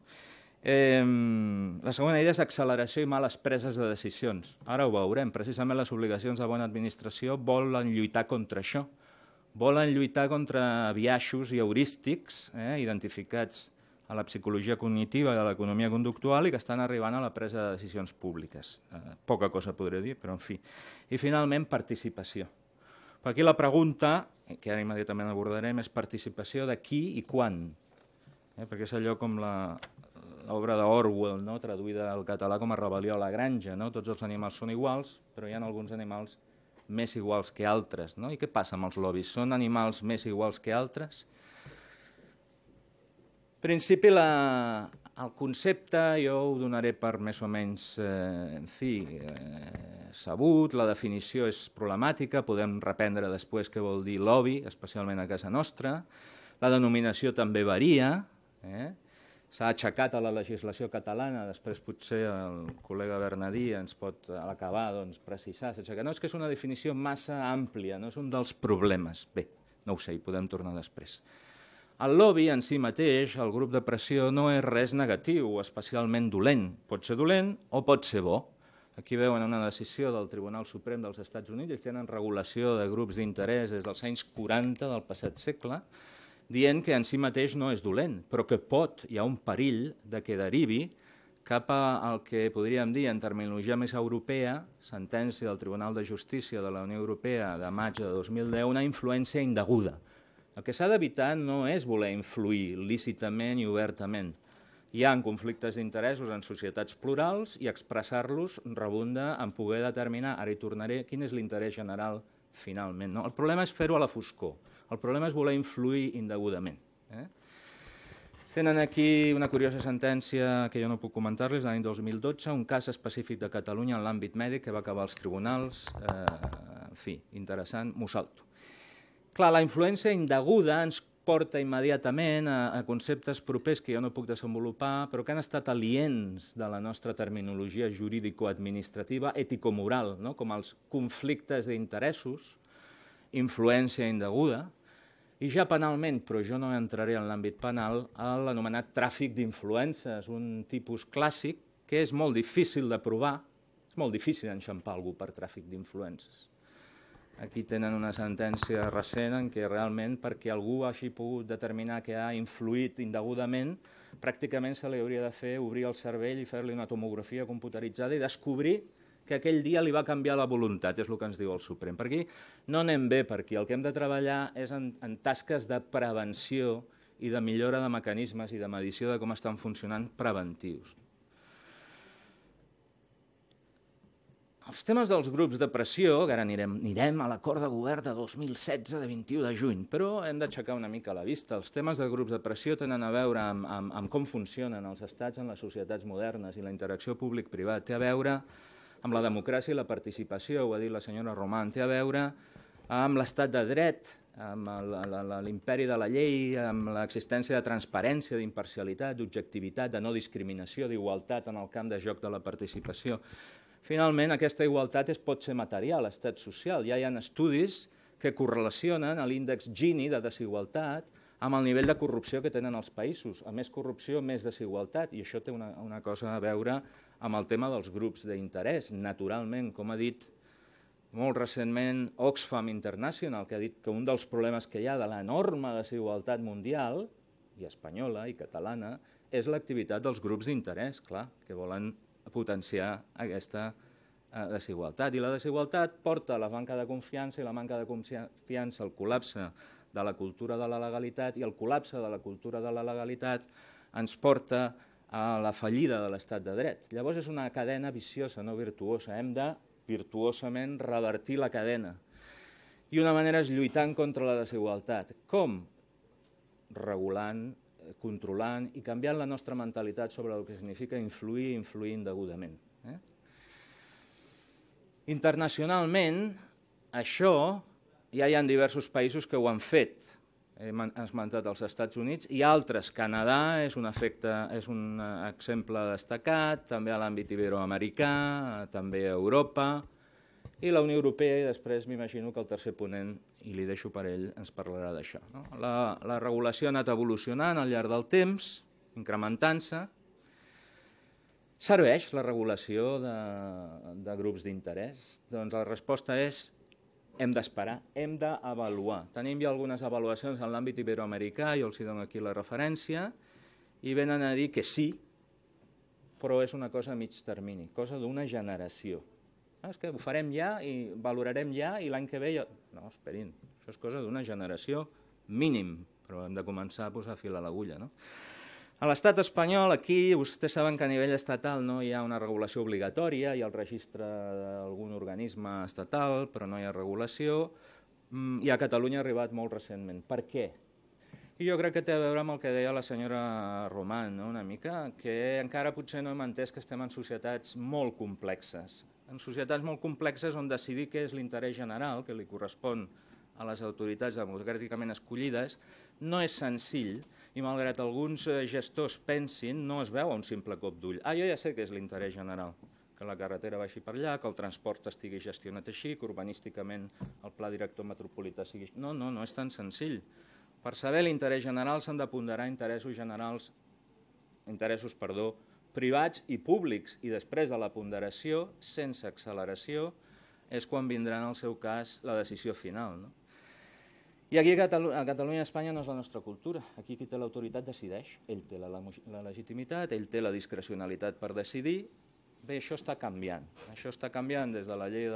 La segona idea és acceleració i males preses de decisions. Ara ho veurem. Precisament les obligacions de bona administració volen lluitar contra això. Volen lluitar contra biaixos i heurístics identificats a la psicologia cognitiva i a l'economia conductual i que estan arribant a la presa de decisions públiques. Poca cosa podré dir, però en fi. I finalment, participació. Per aquí la pregunta, que ara immediatament abordarem, és participació de qui i quan. Perquè és allò com l'obra d'Orwell, no? Traduïda al català com a Rebel·lió a la granja, no? Tots els animals són iguals, però hi ha alguns animals més iguals que altres, no? I què passa amb els lobbys? Són animals més iguals que altres? En principi, el concepte jo ho donaré per més o menys sabut, la definició és problemàtica, podem reprendre després què vol dir lobby, especialment a casa nostra, la denominació també varia, s'ha aixecat a la legislació catalana, després potser el col·lega Bernadí ens pot a l'acabar precisar, no, és que és una definició massa àmplia, no és un dels problemes. Bé, no ho sé, hi podem tornar després. El lobby en si mateix, el grup de pressió, no és res negatiu o especialment dolent. Pot ser dolent o pot ser bo. Aquí veuen una decisió del Tribunal Suprem dels Estats Units, ells tenen regulació de grups d'interès des dels anys 40 del passat segle, dient que en si mateix no és dolent, però que hi ha un perill de que derivi cap al que podríem dir en terminologia més europea, sentència del Tribunal de Justícia de la Unió Europea de maig de 2010, una influència indeguda. El que s'ha d'evitar no és voler influir lícitament i obertament. Hi ha conflictes d'interessos en societats plurals i expressar-los rebunda en poder determinar, ara hi tornaré, quin és l'interès general finalment. El problema és fer-ho a la foscor. El problema és voler influir indegudament. Tenen aquí una curiosa sentència que jo no puc comentar-les, l'any 2012, un cas específic de Catalunya en l'àmbit mèdic que va acabar als tribunals. En fi, interessant, m'ho salto. Clar, la influència indeguda ens porta immediatament a conceptes propers que jo no puc desenvolupar, però que han estat aliens de la nostra terminologia jurídico-administrativa, ètico-moral, com els conflictes d'interessos, influència indeguda, i ja penalment, però jo no entraré en l'àmbit penal, l'anomenat tràfic d'influences, un tipus clàssic que és molt difícil de provar, és molt difícil enxampar algú per tràfic d'influences. Aquí tenen una sentència recent en què realment, perquè algú hagi pogut determinar que ha influït indegudament, pràcticament se li hauria de fer obrir el cervell i fer-li una tomografia computeritzada i descobrir que aquell dia li va canviar la voluntat, és el que ens diu el Suprem. Per aquí no anem bé, perquè el que hem de treballar és en tasques de prevenció i de millora de mecanismes i de medició de com estan funcionant preventius. Els temes dels grups de pressió, que ara anirem a l'acord de govern de 2016 de 21 de juny, però hem d'aixecar una mica la vista. Els temes de grups de pressió tenen a veure amb com funcionen els estats en les societats modernes i la interacció públic-privat. Té a veure amb la democràcia i la participació, ho ha dit la senyora Roman, té a veure amb l'estat de dret, amb l'imperi de la llei, amb l'existència de transparència, d'imparcialitat, d'objectivitat, de no discriminació, d'igualtat en el camp de joc de la participació. Finalment, aquesta igualtat pot ser material, estat social. Ja hi ha estudis que correlacionen l'índex Gini de desigualtat amb el nivell de corrupció que tenen els països. A més corrupció, més desigualtat, i això té una cosa a veure amb el tema dels grups d'interès. Naturalment, com ha dit molt recentment Oxfam International, que ha dit que un dels problemes que hi ha de l'enorme desigualtat mundial, i espanyola i catalana, és l'activitat dels grups d'interès, clar, que volen potenciar aquesta desigualtat. I la desigualtat porta a la manca de confiança i la manca de confiança al col·lapse de la cultura de la legalitat i el col·lapse de la cultura de la legalitat ens porta a la fallida de l'estat de dret. Llavors és una cadena viciosa, no virtuosa. Hem de virtuosament revertir la cadena. I una manera és lluitant contra la desigualtat. Com? Regulant, controlant i canviant la nostra mentalitat sobre el que significa influir i influir indegudament. Internacionalment, això ja hi ha diversos països que ho han fet. Hem esmentat els Estats Units i altres. Canadà és un exemple destacat, també a l'àmbit iberoamericà, també a Europa, i la Unió Europea, i després m'imagino que el tercer ponent, i li deixo per ell, ens parlarà d'això. La regulació ha anat evolucionant al llarg del temps, incrementant-se. Serveix la regulació de grups d'interès? Doncs la resposta és hem d'esperar, hem d'avaluar. Tenim ja algunes avaluacions en l'àmbit iberoamericà, jo els dono aquí la referència, i venen a dir que sí, però és una cosa a mig termini, cosa d'una generació. És que ho farem ja i valorarem ja i l'any que ve ja... No, esperin, això és cosa d'una generació mínim, però hem de començar a posar fil a l'agulla. A l'estat espanyol, aquí, vostès saben que a nivell estatal no hi ha una regulació obligatòria, hi ha el registre d'algun organisme estatal, però no hi ha regulació, i a Catalunya ha arribat molt recentment. Per què? I jo crec que té a veure amb el que deia la senyora Roman, una mica, que encara potser no hem entès que estem en societats molt complexes. En societats molt complexes on decidir què és l'interès general, que li correspon a les autoritats democràticament escollides, no és senzill i malgrat alguns gestors pensin, no es veu a un simple cop d'ull. Jo ja sé què és l'interès general, que la carretera vagi per allà, que el transport estigui gestionat així, que urbanísticament el pla director metropolità sigui així. No és tan senzill. Per saber l'interès general s'han de ponderar interessos privats i públics, i després de la ponderació, sense acceleració, és quan vindrà en el seu cas la decisió final. No? I aquí a Catalunya i a Espanya no és la nostra cultura. Aquí qui té l'autoritat decideix. Ell té la legitimitat, ell té la discrecionalitat per decidir. Bé, això està canviant. Això està canviant des de la llei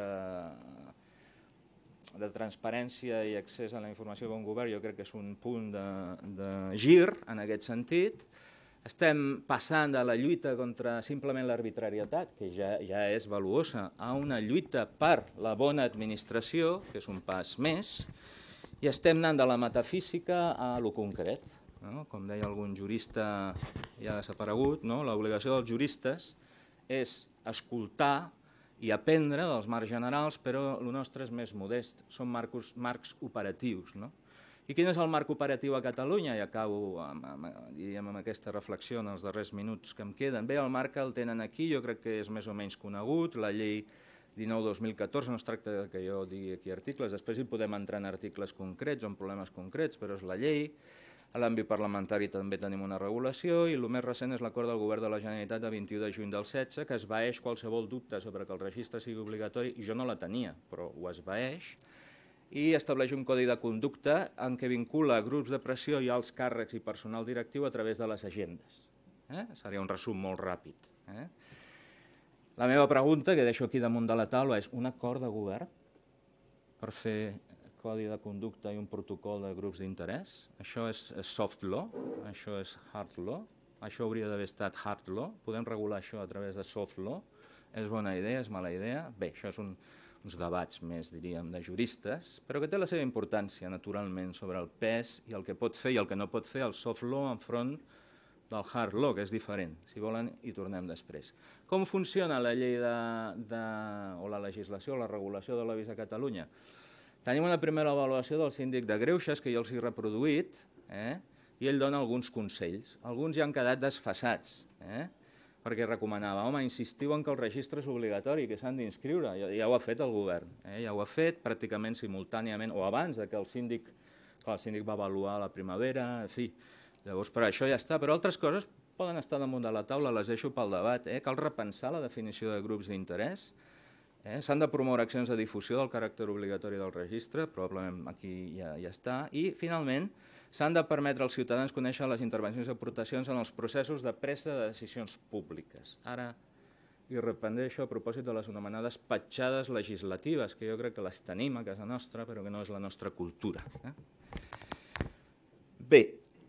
de transparència i accés a la informació de bon govern. Jo crec que és un punt de gir en aquest sentit. Estem passant de la lluita contra simplement l'arbitrarietat, que ja és valuosa, a una lluita per la bona administració, que és un pas més, i estem anant de la metafísica a lo concret. No? Com deia algun jurista ja desaparegut, no? L'obligació dels juristes és escoltar i aprendre dels marcs generals, però el nostre és més modest, són marcs operatius. No? I quin és el marc operatiu a Catalunya? I acabo amb aquesta reflexió en els darrers minuts que em queden. Bé, el marc el tenen aquí, jo crec que és més o menys conegut, la llei 19/2014, no es tracta que jo digui aquí articles, després hi podem entrar en articles concrets o en problemes concrets, però és la llei. A l'àmbit parlamentari també tenim una regulació i el més recent és l'acord del Govern de la Generalitat de 21 de juny del 16, que esvaeix qualsevol dubte sobre que el registre sigui obligatori, i jo no la tenia, però ho esvaeix, i estableix un codi de conducta en què vincula grups de pressió i alts càrrecs i personal directiu a través de les agendes. Seria un resum molt ràpid. La meva pregunta, que deixo aquí damunt de la taula, és un acord de govern per fer codi de conducta i un protocol de grups d'interès? Això és soft law? Això és hard law? Això hauria d'haver estat hard law? Podem regular això a través de soft law? És bona idea? És mala idea? Bé, això és uns debats més, diríem, de juristes, però que té la seva importància, naturalment, sobre el pes i el que pot fer i el que no pot fer el soft law enfront del hard law, que és diferent. Si volen, hi tornem després. Com funciona la llei o la legislació o la regulació de l'OBIS a Catalunya? Tenim una primera avaluació del síndic de Greuges, que jo els he reproduït, i ell dona alguns consells. Alguns ja han quedat desfasats, perquè recomanava, home, insistiu en que el registre és obligatori, que s'han d'inscriure. Ja ho ha fet el govern, ja ho ha fet pràcticament simultàniament, o abans que el síndic va avaluar a la primavera, en fi. Llavors, per això ja està, però altres coses poden estar damunt de la taula, les deixo pel debat. Cal repensar la definició de grups d'interès. S'han de promoure accions de difusió del caràcter obligatori del registre, probablement aquí ja està, i finalment s'han de permetre als ciutadans conèixer les intervencions i aportacions en els processos de presa de decisions públiques. Ara hi rependeixo a propòsit de les anomenades petjades legislatives, que jo crec que les tenim a casa nostra, però que no és la nostra cultura. Bé,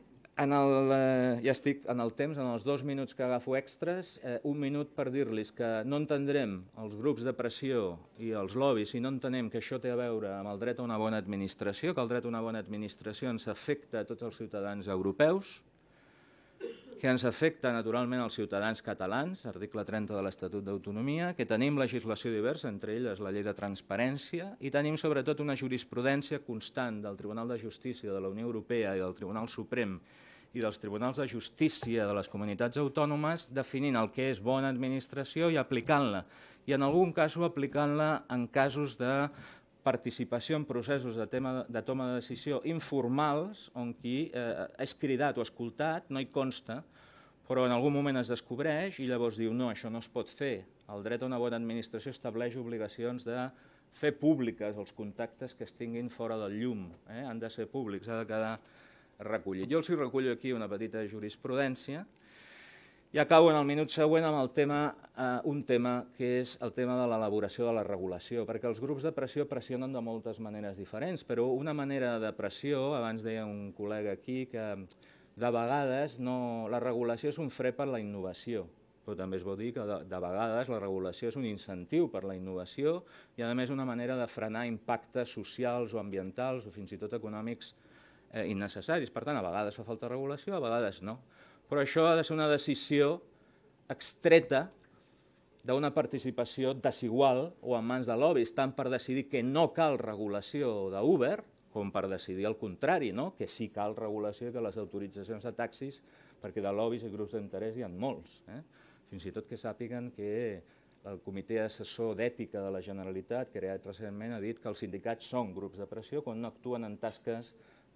ja estic en el temps, en els 2 minuts que agafo extras, 1 minut per dir-los que no entendrem els grups de pressió i els lobbies si no entenem que això té a veure amb el dret a una bona administració, que el dret a una bona administració ens afecta a tots els ciutadans europeus, que ens afecta naturalment als ciutadans catalans, article 30 de l'Estatut d'Autonomia, que tenim legislació diversa, entre elles la llei de transparència, i tenim sobretot una jurisprudència constant del Tribunal de Justícia de la Unió Europea i del Tribunal Suprem i dels tribunals de justícia de les comunitats autònomes definint el que és bona administració i aplicant-la. I en algun cas aplicant-la en casos de participació en processos de toma de decisió informals on qui és cridat o escoltat, no hi consta, però en algun moment es descobreix i llavors diu no, això no es pot fer. El dret a una bona administració estableix obligacions de fer públiques els contactes que es tinguin fora del llum. Han de ser públics, ha de quedar recollit. Jo els hi recullo aquí una petita jurisprudència i acabo en el minut següent amb un tema que és el tema de l'elaboració de la regulació, perquè els grups de pressió pressionen de moltes maneres diferents, però una manera de pressió, abans deia un col·lega aquí, que de vegades la regulació és un fre per la innovació, però també es vol dir que de vegades la regulació és un incentiu per la innovació i a més una manera de frenar impactes socials o ambientals o fins i tot econòmics innecessaris. Per tant, a vegades fa falta regulació, a vegades no. Però això ha de ser una decisió extreta d'una participació desigual o en mans de lobbies, tant per decidir que no cal regulació d'Uber com per decidir el contrari, que sí cal regulació i que les autoritzacions de taxis, perquè de lobbies i grups d'interès hi ha molts. Fins i tot que sàpiguen que el Comitè Assessor d'Ètica de la Generalitat, creat recentment, ha dit que els sindicats són grups de pressió quan no actuen en tasques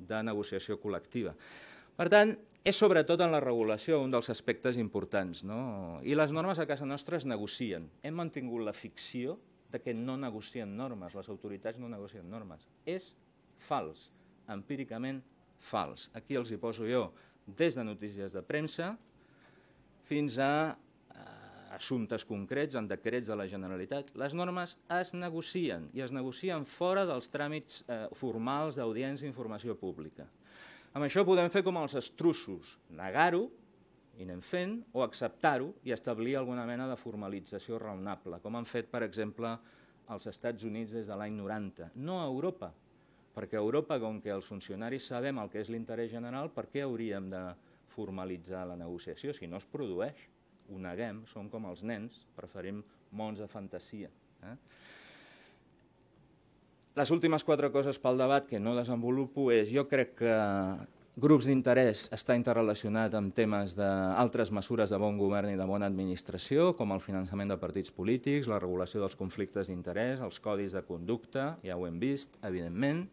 de negociació col·lectiva. Per tant, és sobretot en la regulació un dels aspectes importants, no? I les normes a casa nostra es negocien. Hem mantingut la ficció de que no negocien normes, les autoritats no negocien normes. És fals, empíricament fals. Aquí els hi poso jo des de notícies de premsa fins a assumptes concrets, en decrets de la Generalitat. Les normes es negocien i es negocien fora dels tràmits formals d'audiència i informació pública. Amb això podem fer com els estruços, negar-ho, i anem fent, o acceptar-ho i establir alguna mena de formalització raonable, com han fet, per exemple, als Estats Units des de l'any 90. No a Europa, perquè a Europa, com que els funcionaris sabem el que és l'interès general, per què hauríem de formalitzar la negociació si no es produeix? Ho neguem, som com els nens, preferim mons de fantasia. Les últimes 4 coses pel debat que no desenvolupo és, jo crec que grups d'interès està interrelacionat amb temes d'altres mesures de bon govern i de bona administració, com el finançament de partits polítics, la regulació dels conflictes d'interès, els codis de conducta, ja ho hem vist, evidentment.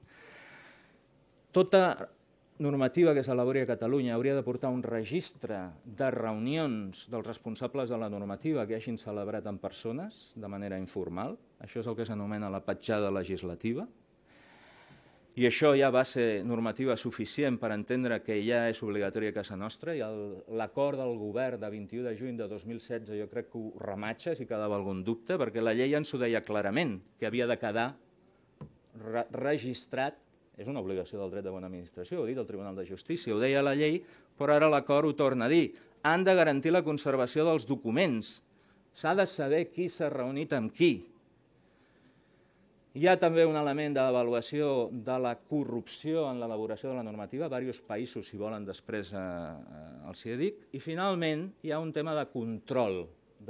Tota normativa que s'elabori a Catalunya hauria de portar un registre de reunions dels responsables de la normativa que hagin celebrat en persones de manera informal. Això és el que s'anomena la petjada legislativa. I això ja va ser normativa suficient per entendre que ja és obligatori a casa nostra, i l'acord del govern de 21 de juny de 2016 jo crec que ho rematxa, si quedava algun dubte, perquè la llei ens ho deia clarament, que havia de quedar registrat. És una obligació del dret de bona administració, ho ha dit el Tribunal de Justícia, ho deia la llei, però ara l'acord ho torna a dir. Han de garantir la conservació dels documents. S'ha de saber qui s'ha reunit amb qui. Hi ha també un element d'avaluació de la corrupció en l'elaboració de la normativa. Diversos països, si volen, després els hi dic. I finalment hi ha un tema de control,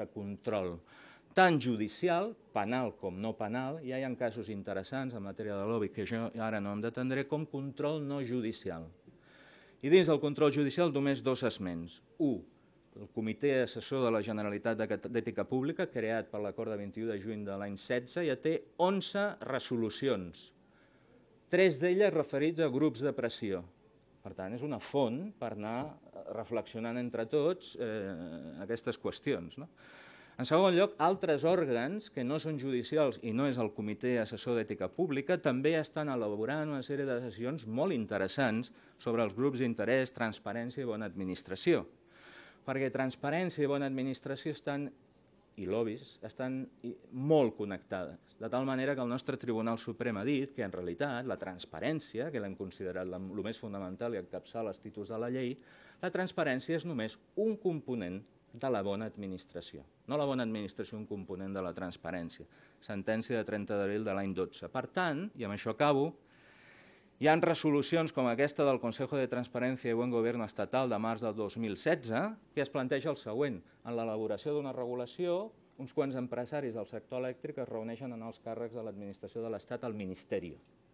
tant judicial, penal com no penal. Ja hi ha casos interessants en matèria de lobby que jo ara no em detendré, com control no judicial. I dins del control judicial només 2 esments. 1. El Comitè Assessor de la Generalitat d'Ètica Pública, creat per l'acord de 21 de juny de l'any 16, ja té 11 resolucions, 3 d'elles referits a grups de pressió. Per tant, és una font per anar reflexionant entre tots aquestes qüestions. En segon lloc, altres òrgans que no són judicials i no és el Comitè Assessor d'Ètica Pública també estan elaborant una sèrie de decisions molt interessants sobre els grups d'interès, transparència i bona administració. Perquè transparència i bona administració i lobbies estan molt connectades, de tal manera que el nostre Tribunal Suprem ha dit que en realitat la transparència, que l'hem considerat el més fonamental i encapçala els títols de la llei, la transparència és només un component de la bona administració. No la bona administració, un component de la transparència. Sentència de 30 d'abril de l'any 12. Per tant, i amb això acabo, hi ha resolucions com aquesta del Consejo de Transparencia y Buen Gobierno Estatal de març del 2016 que es planteja el següent. En l'elaboració d'una regulació, uns quants empresaris del sector elèctric es reuneixen en els càrrecs de l'administració de l'Estat al Ministeri.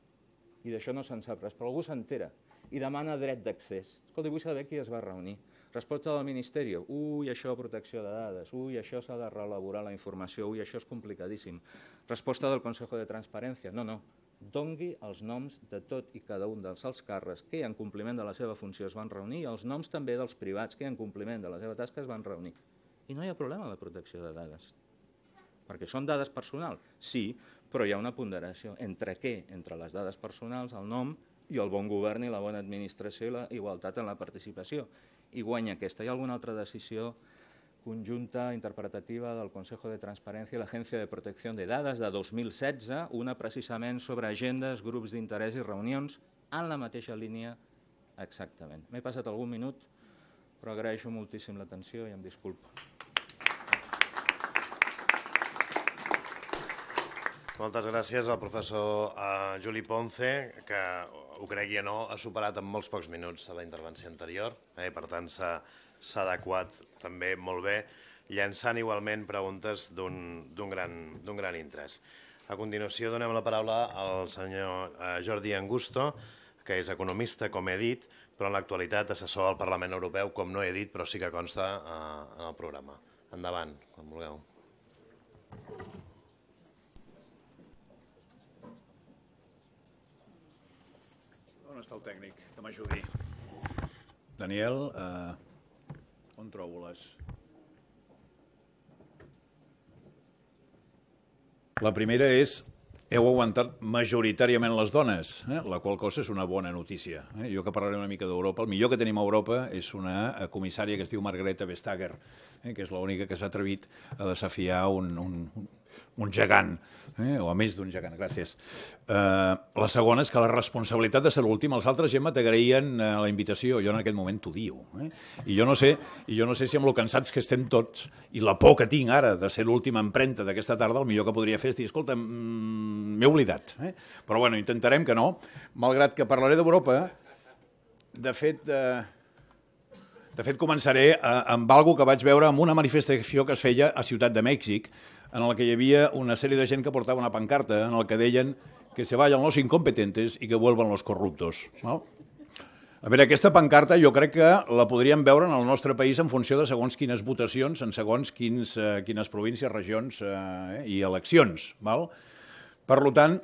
I d'això no se'n sap res, però algú s'entera i demana dret d'accés. Escolta, vull saber qui es va reunir. Resposta del Ministeri, això protecció de dades, això s'ha de reelaborar la informació, això és complicadíssim. Resposta del Consejo de Transparència, no, dongui els noms de tot i cada un dels alts càrrecs que en compliment de la seva funció es van reunir i els noms també dels privats que en compliment de la seva tasca es van reunir. I no hi ha problema de protecció de dades. Perquè són dades personals, sí, però hi ha una ponderació. Entre què? Entre les dades personals, el nom i el bon govern i la bona administració i la igualtat en la participació. I guanya aquesta. Hi ha alguna altra decisió conjunta interpretativa del Consejo de Transparencia i l'Agència de Protecció de Dades de 2016, una precisament sobre agendes, grups d'interès i reunions en la mateixa línia exactament. M'he passat algun minut, però agraeixo moltíssim l'atenció i em disculpo. Moltes gràcies al professor Juli Ponce, que, ho cregui o no, ha superat en molts pocs minuts la intervenció anterior, per tant s'ha adequat també molt bé, llançant igualment preguntes d'un gran interès. A continuació donem la paraula al senyor Jordi Angusto, que és economista, com he dit, però en l'actualitat assessor del Parlament Europeu, com no he dit, però sí que consta en el programa. Endavant, quan vulgueu. On està el tècnic que m'ajudi? Daniel, on trobo les... La primera és, heu aguantat majoritàriament les dones, la qual cosa és una bona notícia. Jo que parlaré una mica d'Europa, el millor que tenim a Europa és una comissària que es diu Margrethe Vestager, que és l'única que s'ha atrevit a desafiar un gegant, o a més d'un gegant, gràcies. La segona és que la responsabilitat de ser l'últim, els altres, Gemma, t'agraïen la invitació, jo en aquest moment t'ho diu. I jo no sé si amb lo cansats que estem tots i la por que tinc ara de ser l'última empremta d'aquesta tarda, el millor que podria fer és dir, escolta, m'he oblidat. Però bueno, intentarem que no, malgrat que parlaré d'Europa. De fet, començaré amb algo que vaig veure en una manifestació que es feia a Ciutat de Mèxic, en la que hi havia una sèrie de gent que portava una pancarta en la que deien que se vayan los incompetentes i que vuelvan los corruptos. A veure, aquesta pancarta jo crec que la podríem veure en el nostre país en funció de segons quines votacions, en segons quines províncies, regions i eleccions. Per tant,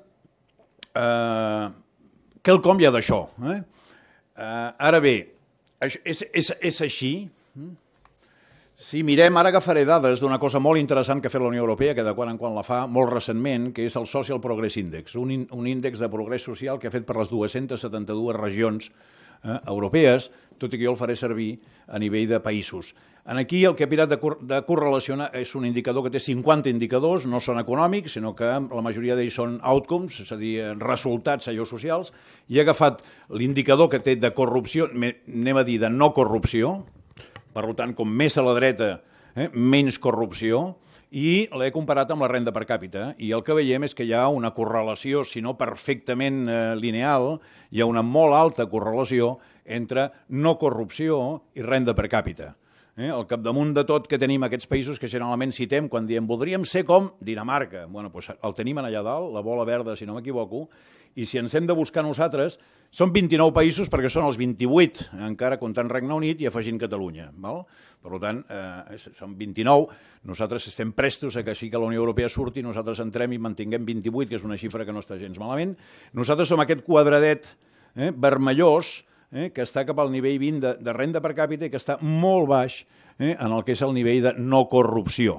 quelcom hi ha d'això. Ara bé, és així. Si mirem, ara agafaré dades d'una cosa molt interessant que ha fet la Unió Europea, que de quan en quan la fa molt recentment, que és el Social Progress Index, un índex de progrés social que ha fet per les 272 regions europees, tot i que jo el faré servir a nivell de països. Aquí el que he mirat de correlacionar és un indicador que té 50 indicadors, no són econòmics, sinó que la majoria d'ells són outcomes, és a dir, resultats allò socials, i he agafat l'indicador que té de corrupció, anem a dir de no corrupció, per tant, com més a la dreta, menys corrupció, i l'he comparat amb la renda per càpita, i el que veiem és que hi ha una correlació, si no perfectament lineal, hi ha una molt alta correlació entre no corrupció i renda per càpita. Al capdamunt de tot que tenim aquests països que generalment citem quan diem voldríem ser com Dinamarca. El tenim allà dalt, la bola verda, si no m'equivoco, i si ens hem de buscar nosaltres, són 29 països perquè són els 28, encara comptant Regne Unit i afegint Catalunya. Per tant, són 29, nosaltres estem prestos a que sí que la Unió Europea surti, nosaltres entrem i mantinguem 28, que és una xifra que no està gens malament. Nosaltres som aquest quadradet vermellós, que està cap al nivell 20 de renda per càpita i que està molt baix en el que és el nivell de no corrupció.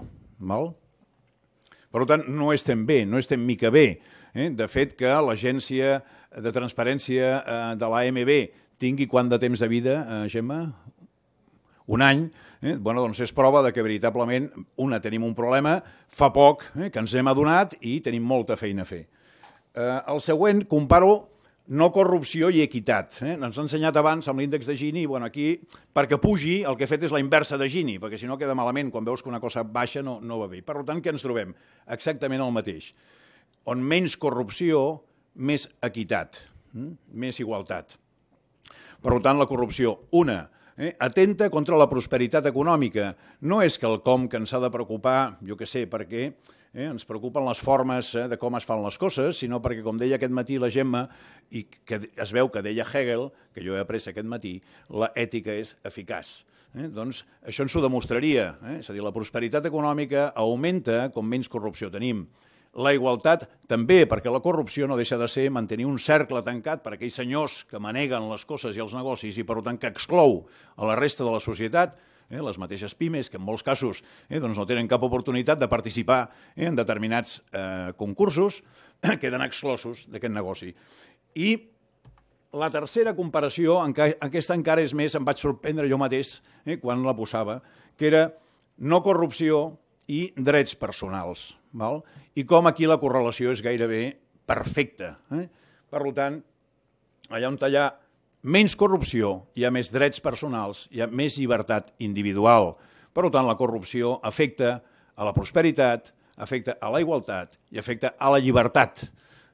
Per tant, no estem bé, no estem mica bé. De fet, que l'Agència de Transparència de l'AMB tingui quant de temps de vida, Gemma? Un any. Doncs és prova que veritablement, tenim un problema, fa poc que ens hem adonat i tenim molta feina a fer. El següent, comparo no corrupció i equitat. Ens ha ensenyat abans amb l'índex de Gini, aquí, perquè pugi, el que he fet és la inversa de Gini, perquè si no queda malament, quan veus que una cosa baixa no va bé. Per tant, què ens trobem? Exactament el mateix. On menys corrupció, més equitat, més igualtat. Per tant, la corrupció, atenta contra la prosperitat econòmica. No és quelcom que ens ha de preocupar, jo què sé, perquè ens preocupen les formes de com es fan les coses, sinó perquè, com deia aquest matí la Gemma, i que es veu que deia Hegel, que jo he après aquest matí, la ètica és eficaç. Doncs això ens ho demostraria. És a dir, la prosperitat econòmica augmenta com menys corrupció tenim. La igualtat també, perquè la corrupció no deixa de ser mantenir un cercle tancat per aquells senyors que maneguen les coses i els negocis i, per tant, que exclou a la resta de la societat, les mateixes pimes, que en molts casos no tenen cap oportunitat de participar en determinats concursos, queden exclosos d'aquest negoci. I la tercera comparació, aquesta encara és més, em vaig sorprendre jo mateix quan la posava, que era no corrupció i drets personals. I com aquí la correlació és gairebé perfecta. Per tant, allà on hi ha menys corrupció, hi ha més drets personals, hi ha més llibertat individual. Per tant, la corrupció afecta a la prosperitat, afecta a la igualtat i afecta a la llibertat.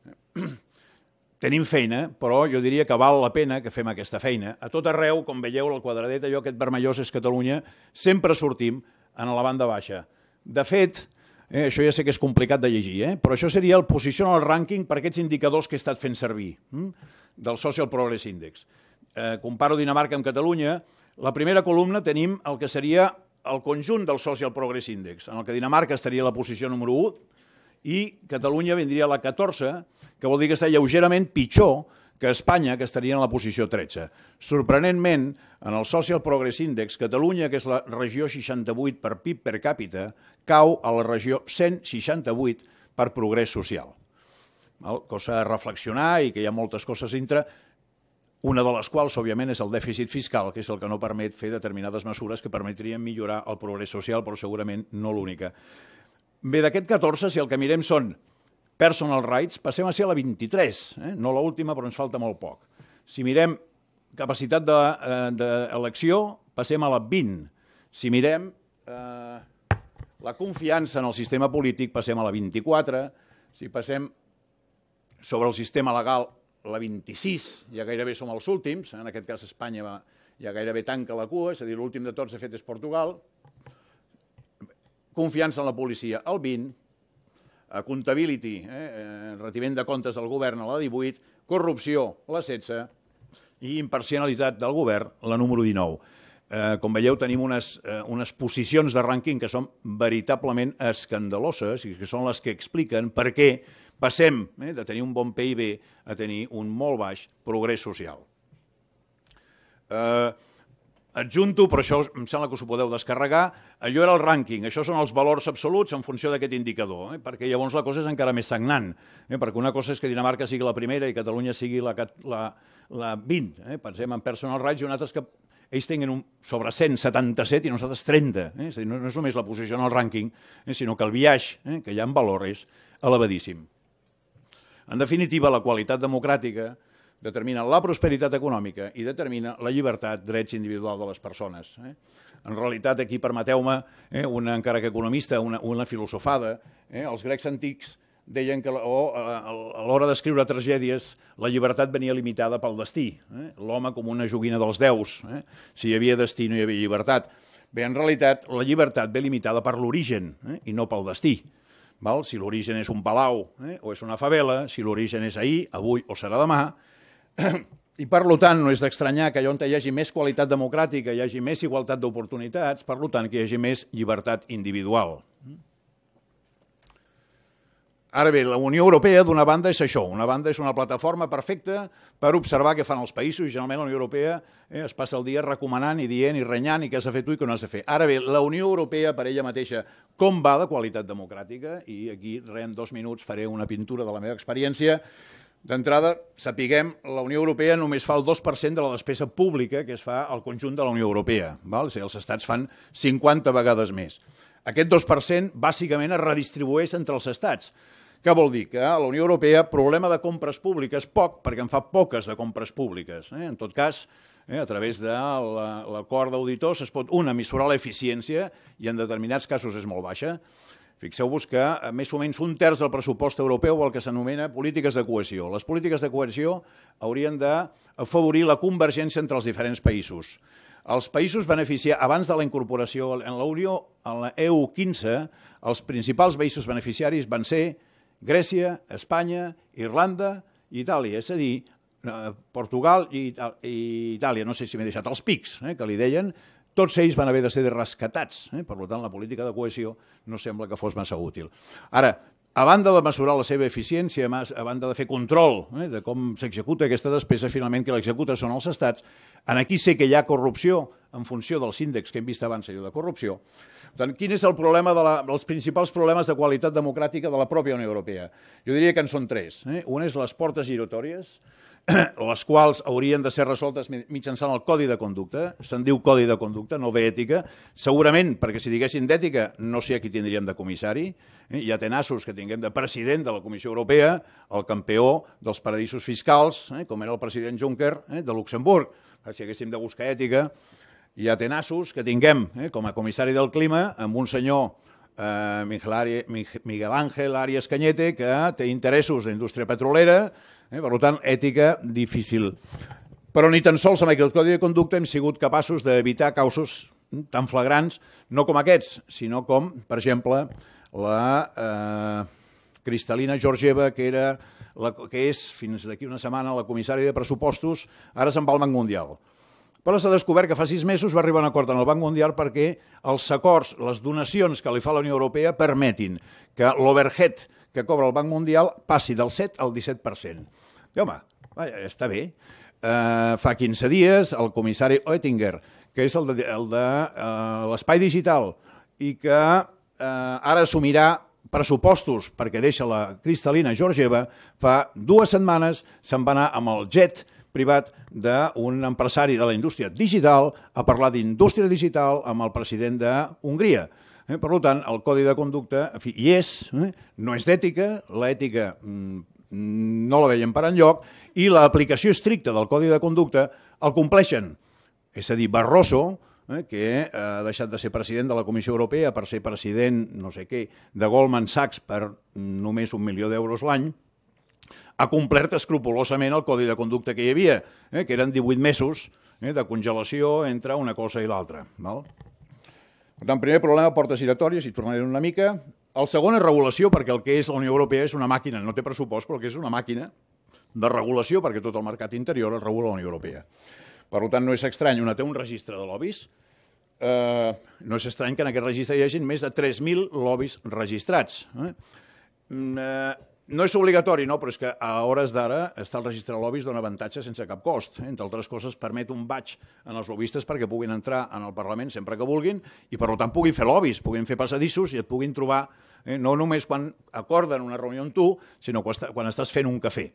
Tenim feina, però jo diria que val la pena que fem aquesta feina. A tot arreu, com veieu, el quadradet, allò aquest vermellós és Catalunya, sempre sortim en la banda baixa. De fet, això ja sé que és complicat de llegir, però això seria el positional ranking per aquests indicadors que he estat fent servir, del Social Progress Index. Comparo Dinamarca amb Catalunya. La primera columna tenim el que seria el conjunt del Social Progress Index, en el que Dinamarca estaria a la posició número 1 i Catalunya vindria a la 14, que vol dir que està lleugerament pitjor que Espanya, que estaria en la posició 13. Sorprenentment, en el Social Progress Index, Catalunya, que és la regió 68 per PIB per càpita, cau a la regió 168 per progrés social. Cosa a reflexionar i que hi ha moltes coses dintre, una de les quals, òbviament, és el dèficit fiscal, que és el que no permet fer determinades mesures que permetrien millorar el progrés social, però segurament no l'única. Bé, d'aquest 14, si el que mirem són personal rights, passem a ser a la 23, no l'última, però ens falta molt poc. Si mirem capacitat d'elecció, passem a la 20. Si mirem la confiança en el sistema polític, passem a la 24. Si passem sobre el sistema legal, la 26, ja gairebé som els últims, en aquest cas Espanya ja gairebé tanca la cua, és a dir, l'últim de tots, de fet, és Portugal. Confiança en la policia, el 20. Accountability, retiment de comptes del govern, a la 18. Corrupció, la 16. I imparcialitat del govern, la número 19. Com veieu, tenim unes posicions de rànquing que són veritablement escandaloses i que són les que expliquen per què passem de tenir un bon PIB a tenir un molt baix progrés social. Adjunto, però això em sembla que us ho podeu descarregar, allò era el rànquing, això són els valors absoluts en funció d'aquest indicador, perquè llavors la cosa és encara més sagnant, perquè una cosa és que Dinamarca sigui la primera i Catalunya sigui la 20, pensem en personal rights, i una altra és que ells tenen sobre 177 i nosaltres 30, és a dir, no és només la posició en el rànquing, sinó que el viatge que hi ha en valor és elevadíssim. En definitiva, la qualitat democràtica determina la prosperitat econòmica i determina la llibertat, drets individuals de les persones. En realitat, aquí permeteu-me, encara que economista, una filosofada. Els grecs antics deien que a l'hora d'escriure tragèdies la llibertat venia limitada pel destí. L'home com una joguina dels déus. Si hi havia destí no hi havia llibertat. Bé, en realitat, la llibertat ve limitada per l'origen i no pel destí. Si l'origen és un palau o és una favela, si l'origen és ahir, avui o serà demà, i per tant no és d'estranyar que allà on hi hagi més qualitat democràtica, hi hagi més igualtat d'oportunitats, per tant que hi hagi més llibertat individual. Ara bé, la Unió Europea, d'una banda, és això. Una banda és una plataforma perfecta per observar què fan els països i generalment la Unió Europea es passa el dia recomanant i dient i renyant i què has de fer tu i què no has de fer. Ara bé, la Unió Europea per ella mateixa com va de qualitat democràtica, i aquí en 2 minuts faré una pintura de la meva experiència. D'entrada, sapiguem, la Unió Europea només fa el 2% de la despesa pública que es fa al conjunt de la Unió Europea. És a dir, els estats fan 50 vegades més. Aquest 2% bàsicament es redistribueix entre els estats. Què vol dir? Que a la Unió Europea problema de compres públiques poc, perquè en fa poques de compres públiques. En tot cas, a través de l'acord d'auditors es pot, mesurar l'eficiència i en determinats casos és molt baixa. Fixeu-vos que més o menys 1/3 del pressupost europeu el que s'anomena polítiques de cohesió. Les polítiques de cohesió haurien d'afavorir la convergència entre els diferents països. Els països beneficiaris, abans de la incorporació en la Unió, en la EU15, els principals països beneficiaris van ser Grècia, Espanya, Irlanda i Itàlia, és a dir, Portugal i Itàlia, no sé si m'he deixat els pics, que li deien, tots ells van haver de ser rescatats. Per tant, la política de cohesió no sembla que fos massa útil. Ara, a banda de mesurar la seva eficiència, a banda de fer control de com s'executa aquesta despesa, finalment que l'executa són els estats, aquí sé que hi ha corrupció en funció dels índexs que hem vist abans de corrupció. Per tant, quin és el problema els principals problemes de qualitat democràtica de la pròpia Unió Europea? Jo diria que en són 3. Un és les portes giratòries, les quals haurien de ser resoltes mitjançant el codi de conducta. Se'n diu codi de conducta, no d'ètica. Segurament, perquè si diguessin d'ètica, no sé a qui tindríem de comissari. Hi ha tenassos que tinguem de president de la Comissió Europea, el campió dels paradisos fiscals, com era el president Juncker de Luxemburg. Si haguéssim de buscar ètica, hi ha tenassos que tinguem com a comissari del clima amb un senyor Miguel Ángel Arias Cañete, que té interessos d'indústria petrolera, per tant, ètica difícil. Però ni tan sols amb aquest codi de conducta hem sigut capaços d'evitar causos tan flagrants, no com aquests, sinó com, per exemple, la Cristalina Georgieva, que és fins d'aquí una setmana la comissària de pressupostos, ara se'n va al Banc Mundial. Però s'ha descobert que fa 6 mesos va arribar a un acord en el Banc Mundial perquè els acords, les donacions que li fa la Unió Europea permetin que l'overhead que cobra el Banc Mundial passi del 7 al 17%. I, home, està bé. Fa 15 dies el comissari Oettinger, que és el de l'espai digital i que ara assumirà pressupostos perquè deixa la Kristalina Georgieva, fa 2 setmanes se'n va anar amb el jet privat d'un empresari de la indústria digital a parlar d'indústria digital amb el president d'Hongria. Per tant, el codi de conducta hi és, no és d'ètica, l'ètica no la veiem per enlloc, i l'aplicació estricta del codi de conducta el compleixen. És a dir, Barroso, que ha deixat de ser president de la Comissió Europea per ser president, no sé què, de Goldman Sachs per només 1 milió d'euros l'any, ha complert escrupolosament el codi de conducta que hi havia, que eren 18 mesos de congelació entre una cosa i l'altra. Per tant, primer problema, portes giratòries, i tornaré una mica. El segon és regulació, perquè el que és la Unió Europea és una màquina, no té pressupost, però que és una màquina de regulació, perquè tot el mercat interior el regula la Unió Europea. Per tant, no és estrany, té un registre de lobbies, no és estrany que en aquest registre hi hagi més de 3.000 lobbies registrats. No és obligatori, no, però és que a hores d'ara estar al registre de lobbies dona avantatge sense cap cost. Entre altres coses, permet un batx en els lobistes perquè puguin entrar en el Parlament sempre que vulguin i, per tant, puguin fer lobbies, puguin fer passadissos i et puguin trobar, no només quan acorden una reunió amb tu, sinó quan estàs fent un cafè.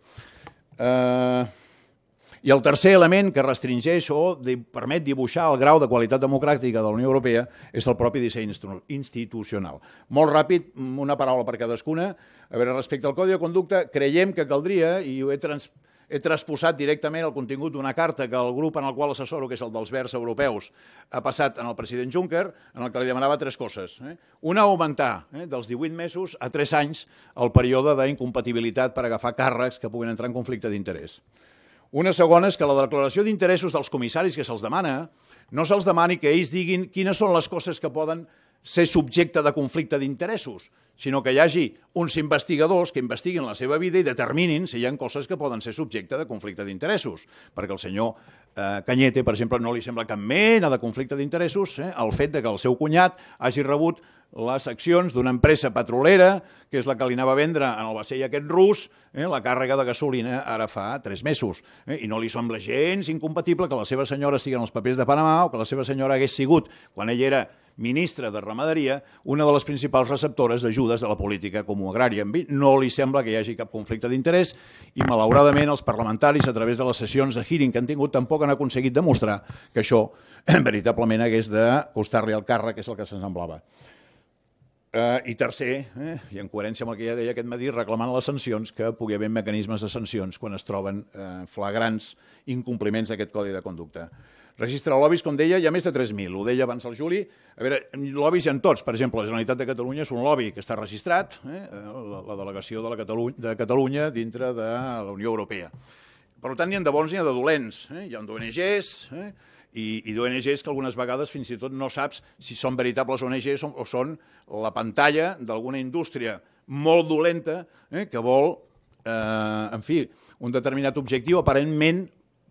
I el tercer element que restringeix o permet dibuixar el grau de qualitat democràtica de la Unió Europea és el propi disseny institucional. Molt ràpid, una paraula per cadascuna. A veure, respecte al codi de conducta, creiem que caldria, i ho he transposat directament el contingut d'una carta que el grup en el qual assessoro, que és el dels Verds Europeus, ha passat al president Juncker, en el que li demanava 3 coses. Una, augmentar dels 18 mesos a 3 anys el període d'incompatibilitat per agafar càrrecs que puguin entrar en conflicte d'interès. Una segona és que la declaració d'interessos dels comissaris que se'ls demana no se'ls demani que ells diguin quines són les coses que poden ser subjecte de conflicte d'interessos, sinó que hi hagi uns investigadors que investiguin la seva vida i determinin si hi ha coses que poden ser subjecte de conflicte d'interessos. Perquè el senyor Cañete, per exemple, no li sembla cap mena de conflicte d'interessos el fet que el seu cunyat hagi rebut les accions d'una empresa petrolera, que és la que li anava a vendre en el vaixell aquest rus, la càrrega de gasolina ara fa 3 mesos. I no li sembla gens incompatible que la seva senyora sigui en els papers de Panamà o que la seva senyora hagués sigut, quan ell era ministre de Ramaderia, una de les principals receptores d'ajudes de la política comú agrària. No li sembla que hi hagi cap conflicte d'interès i, malauradament, els parlamentaris, a través de les sessions de hearing que han tingut, tampoc han aconseguit demostrar que això veritablement hagués de costar-li el càrrec, que és el que se'n semblava. I tercer, i en coherència amb el que ja deia aquest matí, reclamant les sancions, que pugui haver mecanismes de sancions quan es troben flagrants incompliments d'aquest codi de conducta. Registre de lobbies, com deia, hi ha més de 3.000. Ho deia abans el Juli. A veure, lobbies hi ha tots. Per exemple, la Generalitat de Catalunya és un lobby que està registrat, la delegació de Catalunya dintre de la Unió Europea. Per tant, n'hi ha de bons i n'hi ha de dolents. Hi ha d'ONGs, i d'ONGs que algunes vegades fins i tot no saps si són veritables ONGs o són la pantalla d'alguna indústria molt dolenta que vol, en fi, un determinat objectiu aparentment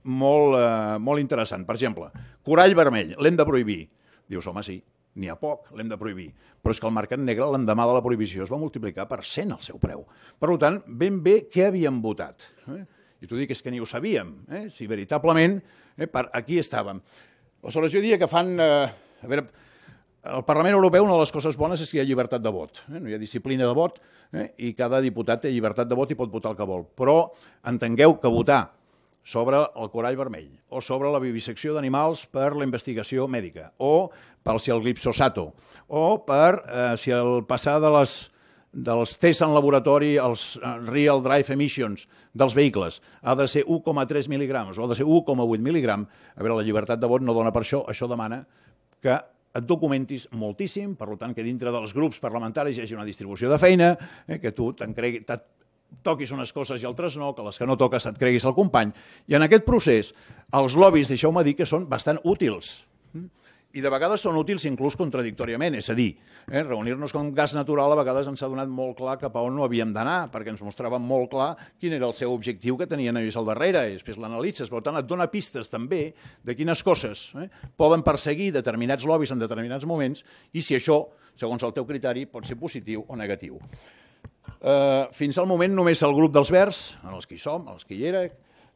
molt interessant. Per exemple, corall vermell, l'hem de prohibir. Dius, home, sí, n'hi ha poc, l'hem de prohibir. Però és que el mercat negre, l'endemà de la prohibició, es va multiplicar per 100 el seu preu. Per tant, ben bé què havíem votat. I t'ho dic, és que ni ho sabíem, si veritablement aquí estàvem. Aleshores, jo diria que fan... A veure, al Parlament Europeu una de les coses bones és que hi ha llibertat de vot. No hi ha disciplina de vot i cada diputat té llibertat de vot i pot votar el que vol. Però entengueu que votar sobre el corall vermell o sobre la vivisecció d'animals per la investigació mèdica o per si el glifosat o per si el passar dels tests en laboratori, els real drive emissions dels vehicles, ha de ser 1,3 mil·ligrams o ha de ser 1,8 mil·ligrams. A veure, la llibertat de vot no dona per això. Això demana que et documentis moltíssim, per tant, que dintre dels grups parlamentaris hi hagi una distribució de feina, que tu toquis unes coses i altres no, que les que no toques et creguis el company. I en aquest procés, els lobbies, deixeu-me dir que són bastant útils. I de vegades són útils inclús contradictòriament, és a dir, reunir-nos com gas natural a vegades ens ha donat molt clar cap a on no havíem d'anar, perquè ens mostrava molt clar quin era el seu objectiu que tenien ells al darrere, i després l'analitzes, per tant et dona pistes també de quines coses poden perseguir determinats lobbies en determinats moments i si això, segons el teu criteri, pot ser positiu o negatiu. Fins al moment només el grup dels Verds, en els que hi som, els que hi era,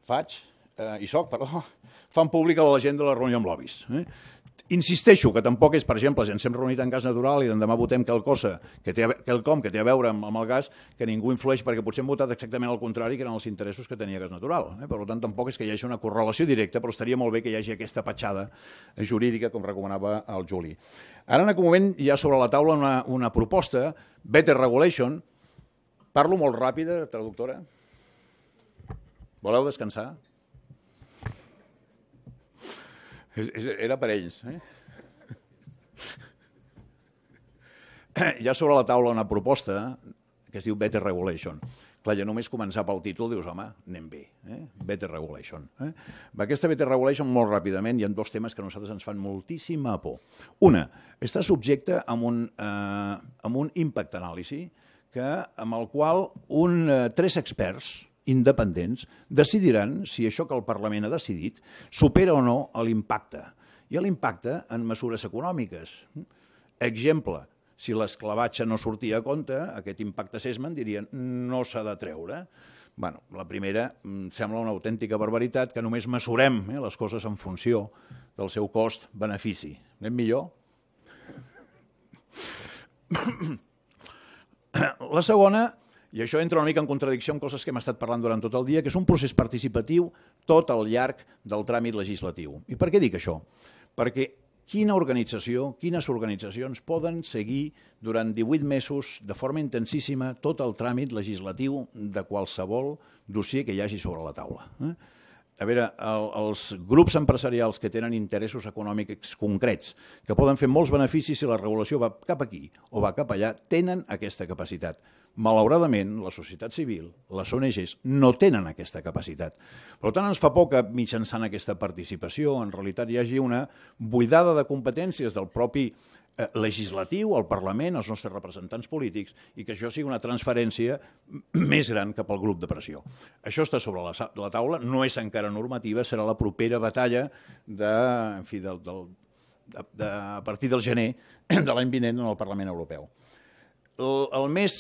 fan pública l'agenda de la reunió amb lobbies. Insisteixo que tampoc és, per exemple, si ens hem reunit en gas natural i demà votem quelcom que té a veure amb el gas, que ningú influeix, perquè potser hem votat exactament el contrari, que eren els interessos que tenia gas natural. Per tant, tampoc és que hi hagi una correlació directa, però estaria molt bé que hi hagi aquesta petjada jurídica, com recomanava el Juli. Ara, en aquest moment, hi ha sobre la taula una proposta, Better Regulation. Parlo molt ràpida, traductora? Voleu descansar? Era per ells. Hi ha sobre la taula una proposta que es diu Better Regulation. Clar, ja només començar pel títol dius, home, anem bé. Better Regulation. Aquesta Better Regulation, molt ràpidament, hi ha dos temes que a nosaltres ens fan moltíssima por. Una, està subjecte a un impact anàlisi amb el qual tres experts independents decidiran si això que el Parlament ha decidit supera o no l'impacte. I l'impacte en mesures econòmiques. Exemple, si l'esclavatge no sortia a compte, aquest impact assessment dirien no s'ha de treure. Bueno, la primera sembla una autèntica barbaritat, que només mesurem les coses en funció del seu cost-benefici. Anem millor? La segona, i això entra una mica en contradicció amb coses que hem estat parlant durant tot el dia, que és un procés participatiu tot al llarg del tràmit legislatiu. I per què dic això? Perquè quines organitzacions poden seguir durant 18 mesos de forma intensíssima tot el tràmit legislatiu de qualsevol dossier que hi hagi sobre la taula? A veure, els grups empresarials que tenen interessos econòmics concrets, que poden fer molts beneficis si la regulació va cap aquí o va cap allà, tenen aquesta capacitat. Malauradament, la societat civil, les ONGs, no tenen aquesta capacitat. Per tant, ens fa por que mitjançant aquesta participació en realitat hi hagi una buidada de competències del propi legislatiu, al Parlament, als nostres representants polítics, i que això sigui una transferència més gran cap al grup de pressió. Això està sobre la taula, no és encara normativa, serà la propera batalla a partir del gener de l'any vinent en el Parlament Europeu. El més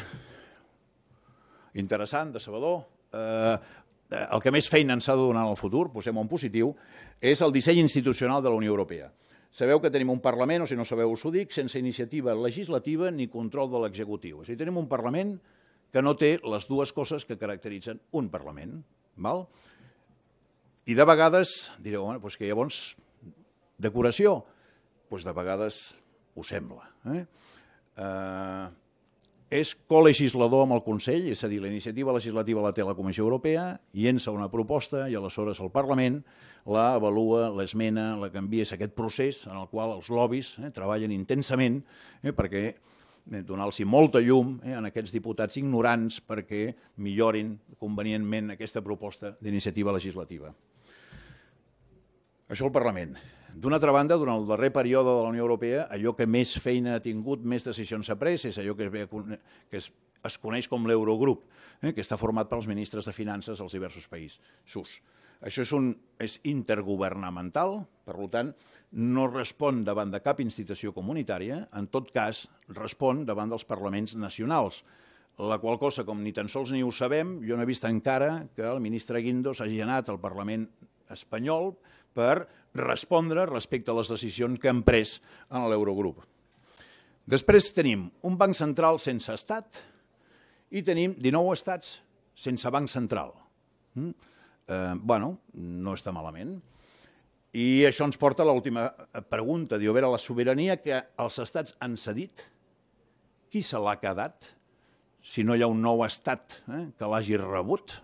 interessant, decebedor, el que més feina ens ha de donar en el futur, posem-ho en positiu, és el disseny institucional de la Unió Europea. Sabeu que tenim un Parlament, o si no sabeu us ho dic, sense iniciativa legislativa ni control de l'executiu. És a dir, tenim un Parlament que no té les dues coses que caracteritzen un Parlament. I de vegades direu, doncs que llavors decoració, doncs de vegades ho sembla. És colegislador amb el Consell, és a dir, la iniciativa legislativa la té la Comissió Europea, llença una proposta i aleshores el Parlament la avalua, l'esmena, la canvia. És aquest procés en el qual els lobbies treballen intensament perquè donar-los molta llum a aquests diputats ignorants perquè millorin convenientment aquesta proposta d'iniciativa legislativa. Això el Parlament. D'una altra banda, durant el darrer període de la Unió Europea, allò que més feina ha tingut, més decisions s'ha pres, és allò que es coneix com l'Eurogrup, que està format pels ministres de Finances dels diversos països. Això és intergovernamental, per tant, no respon davant de cap institució comunitària, en tot cas, respon davant dels parlaments nacionals, la qual cosa, com ni tan sols ni ho sabem, jo no he vist encara que el ministre Guindos hagi anat al Parlament espanyol per respondre respecte a les decisions que han pres en l'Eurogrup. Després tenim un banc central sense estat i tenim 19 estats sense banc central. No està malament. I això ens porta a l'última pregunta. Diu, a veure, la sobirania que els estats han cedit, qui se l'ha quedat si no hi ha un nou estat que l'hagi rebut?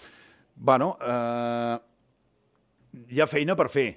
Hi ha feina per fer.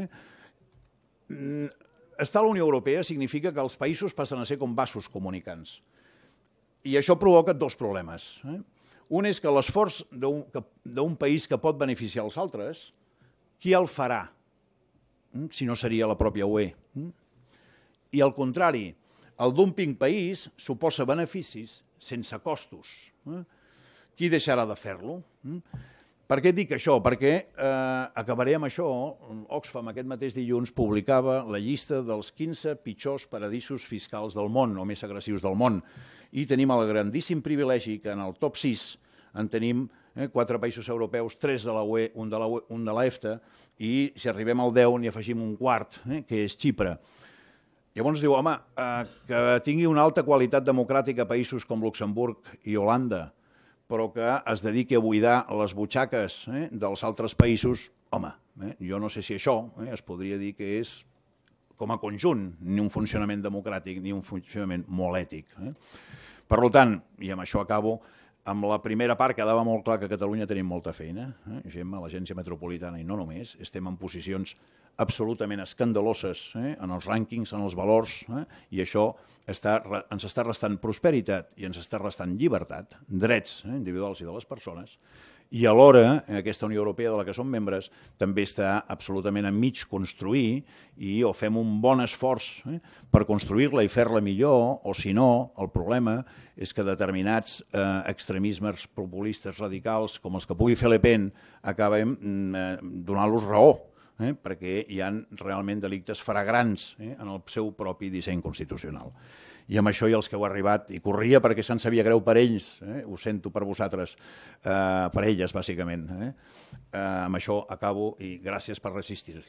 Estar a la Unió Europea significa que els països passen a ser com vasos comunicants. I això provoca dos problemes. Un és que l'esforç d'un país que pot beneficiar els altres, qui el farà? Si no seria la pròpia UE. I al contrari, el dumping país suposa beneficis sense costos. Qui deixarà de fer-lo? Per què et dic això? Perquè acabaré amb això. Oxfam aquest mateix dilluns publicava la llista dels 15 pitjors paradisos fiscals del món, o més agressius del món, i tenim el grandíssim privilegi que en el top 6 en tenim 4 països europeus, 3 de la UE, un de l'EFTA, i si arribem al 10 n'hi afegim un quart, que és Xipre. Llavors diu, home, que tingui una alta qualitat democràtica a països com Luxemburg i Holanda, però que es dediqui a buidar les butxaques dels altres països, home, jo no sé si això es podria dir que és, com a conjunt, ni un funcionament democràtic ni un funcionament molt ètic. Per tant, i amb això acabo, amb la primera part quedava molt clar que a Catalunya tenim molta feina. Gemma, l'Agència Metropolitana, i no només, estem en posicions absolutament escandaloses en els rànquings, en els valors, i això ens està restant prosperitat i ens està restant llibertat, drets individuals i de les persones, i alhora aquesta Unió Europea de la que som membres també està absolutament enmig construir i o fem un bon esforç per construir-la i fer-la millor, o si no, el problema és que determinats extremismes populistes radicals com els que pugui fer Le Pen acabem donant-los raó, perquè hi ha realment delictes flagrants en el seu propi disseny constitucional. I amb això i els que heu arribat, i corria perquè se'n sabia greu per ells, ho sento per vosaltres, per elles, bàsicament. Amb això acabo i gràcies per resistir-hi.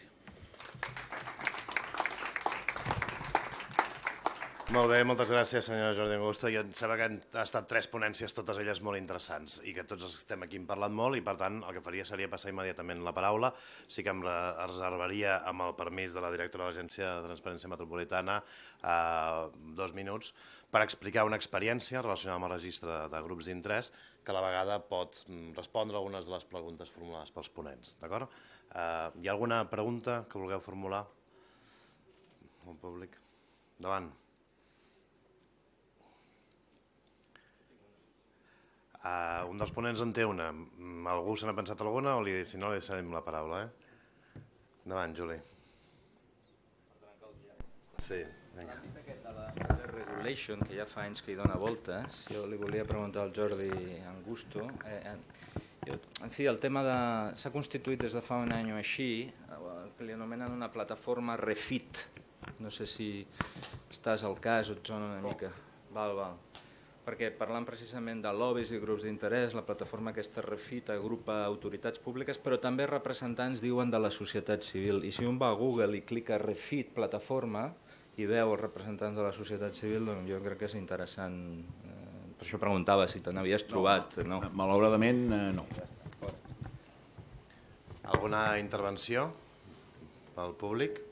Molt bé, moltes gràcies, senyor Jordi Angusto. Jo em sembla que han estat 3 ponències, totes elles molt interessants, i que tots els que estem aquí hem parlat molt, i per tant el que faria seria passar immediatament la paraula. Sí que em reservaria, amb el permís de la directora de l'Agència de Transparència Metropolitana, 2 minuts per explicar una experiència relacionada amb el registre de grups d'interès que a la vegada pot respondre a algunes de les preguntes formulades pels ponents. D'acord? Hi ha alguna pregunta que vulgueu formular al públic? Endavant. Un dels ponents en té una. Algú se n'ha pensat alguna o si no li cedim la paraula? Endavant, Juli. Sí, vinga. L'àmbit aquest de la regulation, que ja fa anys que hi dona voltes, jo li volia preguntar al Jordi Angusto. En fi, el tema s'ha constituït des de fa un any o així, que li anomenen una plataforma Refit. No sé si estàs al cas o et sona una mica. Val. Perquè parlant precisament de lobbies i grups d'interès, la plataforma aquesta Refit agrupa autoritats públiques, però també representants, diuen, de la societat civil. I si un va a Google i clica Refit plataforma i veu els representants de la societat civil, doncs jo crec que és interessant. Per això preguntava si te n'havies trobat. No, malauradament no. Alguna intervenció pel públic?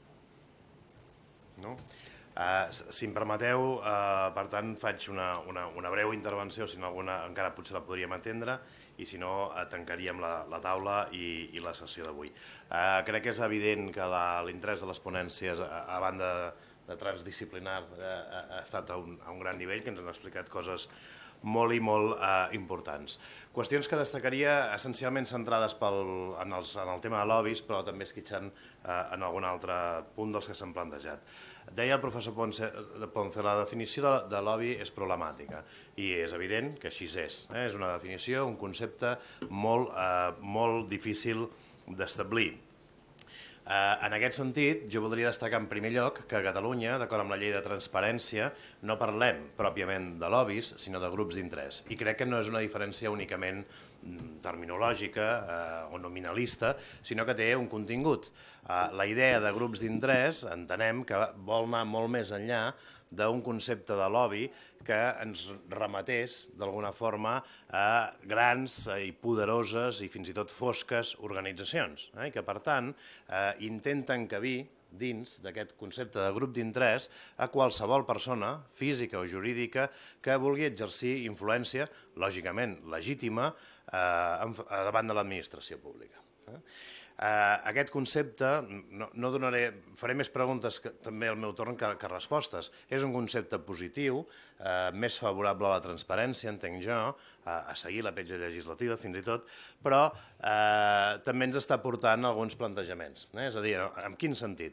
No? Si em permeteu, per tant, faig una breu intervenció, si no alguna encara potser la podríem atendre, i si no tancaríem la taula i la sessió d'avui. Crec que és evident que l'interès de les ponències, a banda de transdisciplinar, ha estat a un gran nivell, que ens han explicat coses molt i molt importants. Qüestions que destacaria essencialment centrades en el tema de lobbies, però també esquitxant en algun altre punt dels que s'han plantejat. Deia el professor Ponce, la definició de lobby és problemàtica, i és evident que així és. És una definició, un concepte molt difícil d'establir. En aquest sentit, jo voldria destacar en primer lloc que a Catalunya, d'acord amb la llei de transparència, no parlem pròpiament de lobbies, sinó de grups d'interès. I crec que no és una diferència únicament terminològica o nominalista, sinó que té un contingut. La idea de grups d'interès entenem que vol anar molt més enllà d'un concepte de lobby que ens remetés d'alguna forma a grans i poderoses i fins i tot fosques organitzacions, i que per tant intenten encabir dins d'aquest concepte de grup d'interès a qualsevol persona, física o jurídica, que vulgui exercir influència, lògicament legítima, davant de l'administració pública. Aquest concepte, no donaré, faré més preguntes també al meu torn que respostes. És un concepte positiu, més favorable a la transparència, entenc jo, a seguir la petja legislativa fins i tot, però també ens està portant alguns plantejaments. És a dir, en quin sentit?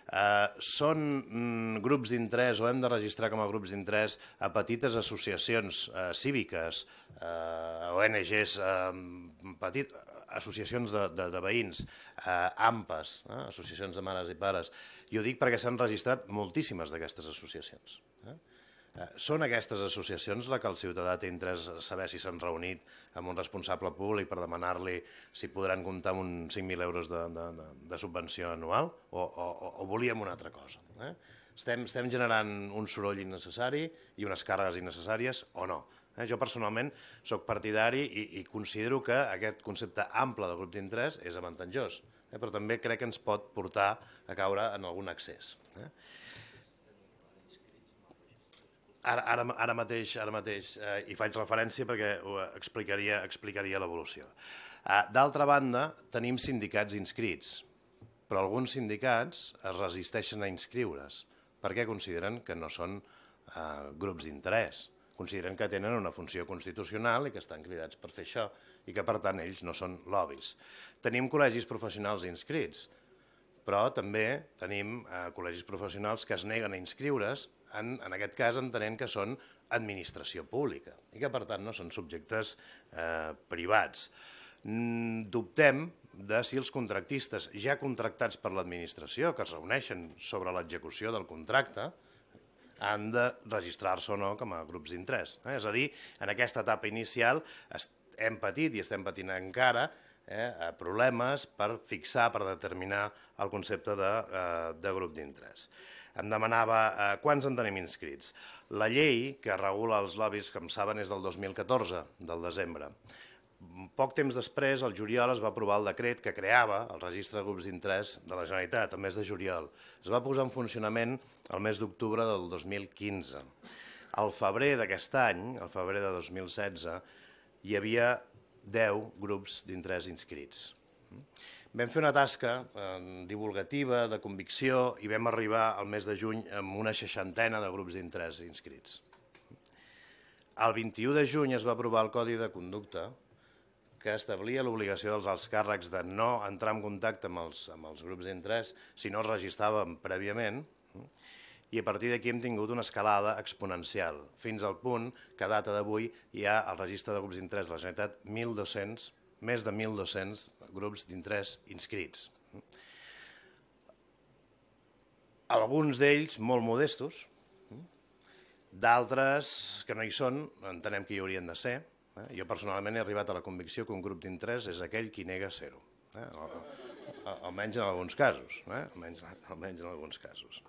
Són grups d'interès o hem de registrar com a grups d'interès a petites associacions cíviques, ONGs, associacions de veïns, AMPAs, associacions de mares i pares. Jo dic perquè s'han registrat moltíssimes d'aquestes associacions. Són aquestes associacions les que el ciutadà té interès a saber si s'han reunit amb un responsable públic per demanar-li si podran comptar amb uns 5.000 euros de subvenció anual o volíem una altra cosa. Estem generant un soroll innecessari i unes càrregues innecessàries o no? Jo personalment soc partidari i considero que aquest concepte ample de grup d'interès és avantatjós, però també crec que ens pot portar a caure en algun excés. Ara mateix hi faig referència perquè explicaria l'evolució. D'altra banda, tenim sindicats inscrits, però alguns sindicats es resisteixen a inscriure's perquè consideren que no són grups d'interès. Consideren que tenen una funció constitucional i que estan cridats per fer això i que, per tant, ells no són lobbies. Tenim col·legis professionals inscrits, però també tenim col·legis professionals que es neguen a inscriure's, en aquest cas entenent que són administració pública i que, per tant, no són subjectes privats. Dubtem de si els contractistes ja contractats per l'administració, que es reuneixen sobre l'execució del contracte, han de registrar-se o no com a grups d'interès. És a dir, en aquesta etapa inicial hem patit i estem patint encara problemes per fixar, per determinar el concepte de grup d'interès. Em demanava quants en tenim inscrits. La llei que regula els lobbies, com saben, és del 2014, del desembre. Poc temps després, el juliol, es va aprovar el decret que creava el registre de grups d'interès de la Generalitat, el mes de juliol. Es va posar en funcionament el mes d'octubre del 2015. Al febrer d'aquest any, al febrer de 2016, hi havia 10 grups d'interès inscrits. Vam fer una tasca divulgativa, de convicció, i vam arribar al mes de juny amb una 60ena de grups d'interès inscrits. El 21 de juny es va aprovar el Codi de Conducta que establia l'obligació dels alts càrrecs de no entrar en contacte amb els grups d'interès si no es registraven prèviament, i a partir d'aquí hem tingut una escalada exponencial, fins al punt que a data d'avui hi ha al registre de grups d'interès de la Generalitat més de 1.200 grups d'interès inscrits. Alguns d'ells molt modestos, d'altres que no hi són, entenem que hi haurien de ser. Jo personalment he arribat a la convicció que un grup d'interès és aquell qui nega ser-ho, almenys en alguns casos. Almenys en alguns casos.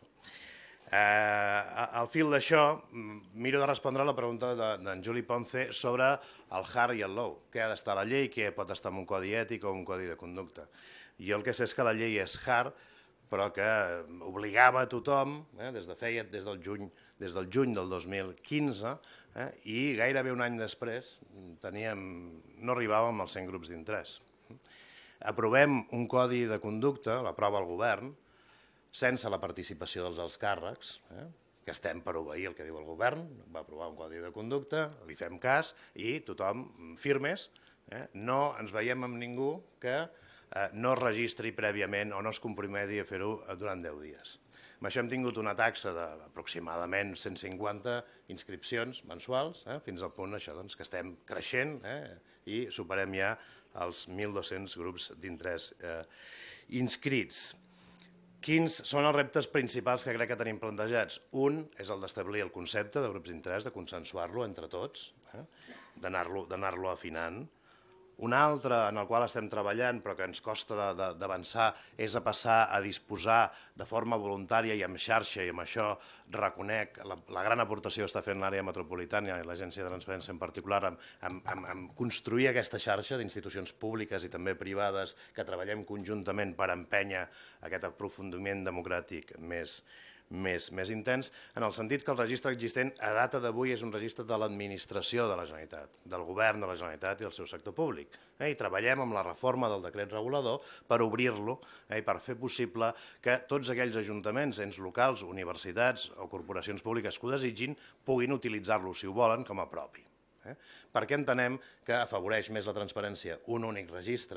Al fil d'això, miro de respondre a la pregunta d'en Juli Ponce sobre el hard i el low. Què ha d'estar a la llei, què pot estar en un codi ètic o un codi de conducta. Jo el que sé és que la llei és hard, però que obligava a tothom, des del juny del 2015, i gairebé un any després no arribàvem als 100 grups d'interès. Aprovem un codi de conducta, l'aprova el govern, sense la participació dels alts càrrecs, que estem per obeir el que diu el govern, va aprovar un codi de conducta, li fem cas i tothom firmes, no ens veiem amb ningú que no es registri prèviament o no es comprometi a fer-ho durant 10 dies. Amb això hem tingut una taxa d'aproximadament 150 inscripcions mensuals, fins al punt que estem creixent i superem ja els 1.200 grups d'interès inscrits. Quins són els reptes principals que crec que tenim plantejats? Un és el d'establir el concepte de grups d'interès, de consensuar-lo entre tots, d'anar-lo afinant. Un altre en el qual estem treballant però que ens costa d'avançar és a passar a disposar de forma voluntària i amb xarxa, i amb això reconec la gran aportació que està fent l'àrea metropolitana i l'Agència de Transparència en particular en construir aquesta xarxa d'institucions públiques i també privades que treballem conjuntament per empènyer aquest aprofundiment democràtic més intens, en el sentit que el registre existent a data d'avui és un registre de l'administració de la Generalitat, del govern de la Generalitat i del seu sector públic. I treballem amb la reforma del decret regulador per obrir-lo i per fer possible que tots aquells ajuntaments, ens locals, universitats o corporacions públiques que ho desitgin puguin utilitzar-lo, si ho volen, com a propi. Perquè entenem que afavoreix més la transparència un únic registre,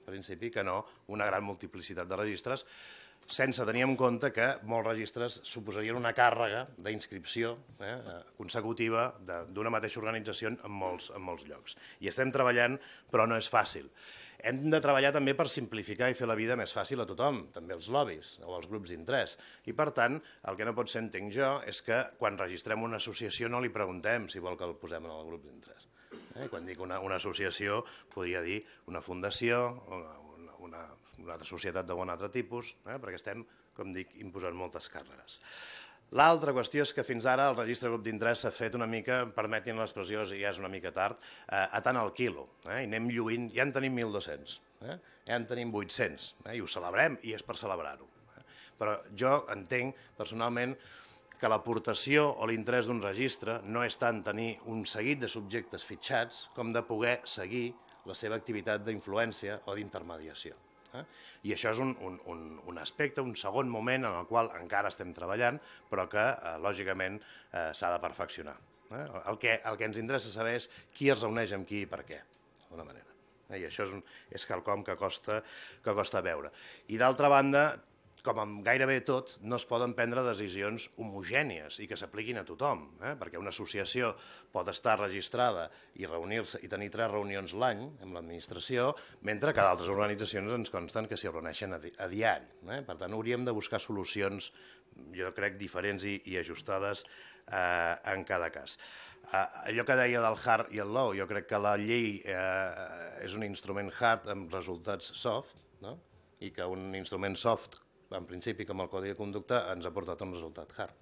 principi, que no una gran multiplicitat de registres, sense tenir en compte que molts registres suposarien una càrrega d'inscripció consecutiva d'una mateixa organització en molts llocs. I estem treballant, però no és fàcil. Hem de treballar també per simplificar i fer la vida més fàcil a tothom, també als lobbies o als grups d'interès. I, per tant, el que no pot ser, entenc jo, és que quan registrem una associació no li preguntem si vol que el posem en el grup d'interès. Quan dic una associació, podria dir una fundació, una altra societat de bon altre tipus, perquè estem, com dic, imposant moltes càrregues. L'altra qüestió és que fins ara el registre grup d'interès s'ha fet una mica, permetin l'expressió, ja és una mica tard, a tant al quilo. I anem lluint, ja en tenim 1.200, ja en tenim 800, i ho celebrem i és per celebrar-ho. Però jo entenc, personalment, que l'aportació o l'interès d'un registre no és tant tenir un seguit de subjectes fitxats com de poder seguir la seva activitat d'influència o d'intermediació. I això és un aspecte, un segon moment en el qual encara estem treballant, però que, lògicament, s'ha de perfeccionar. El que ens interessa saber és qui es reuneix amb qui i per què, d'alguna manera. I això és quelcom que costa veure. I d'altra banda, com amb gairebé tot, no es poden prendre decisions homogènies i que s'apliquin a tothom, perquè una associació pot estar registrada i reunir-se i tenir 3 reunions l'any amb l'administració, mentre que d'altres organitzacions ens consten que s'hi reuneixen a diari. Per tant, hauríem de buscar solucions, jo crec, diferents i ajustades en cada cas. Allò que deia del hard i el low, jo crec que la llei és un instrument hard amb resultats soft, i que un instrument soft, en principi, com el Codi de Conducta, ens ha portat un resultat hard.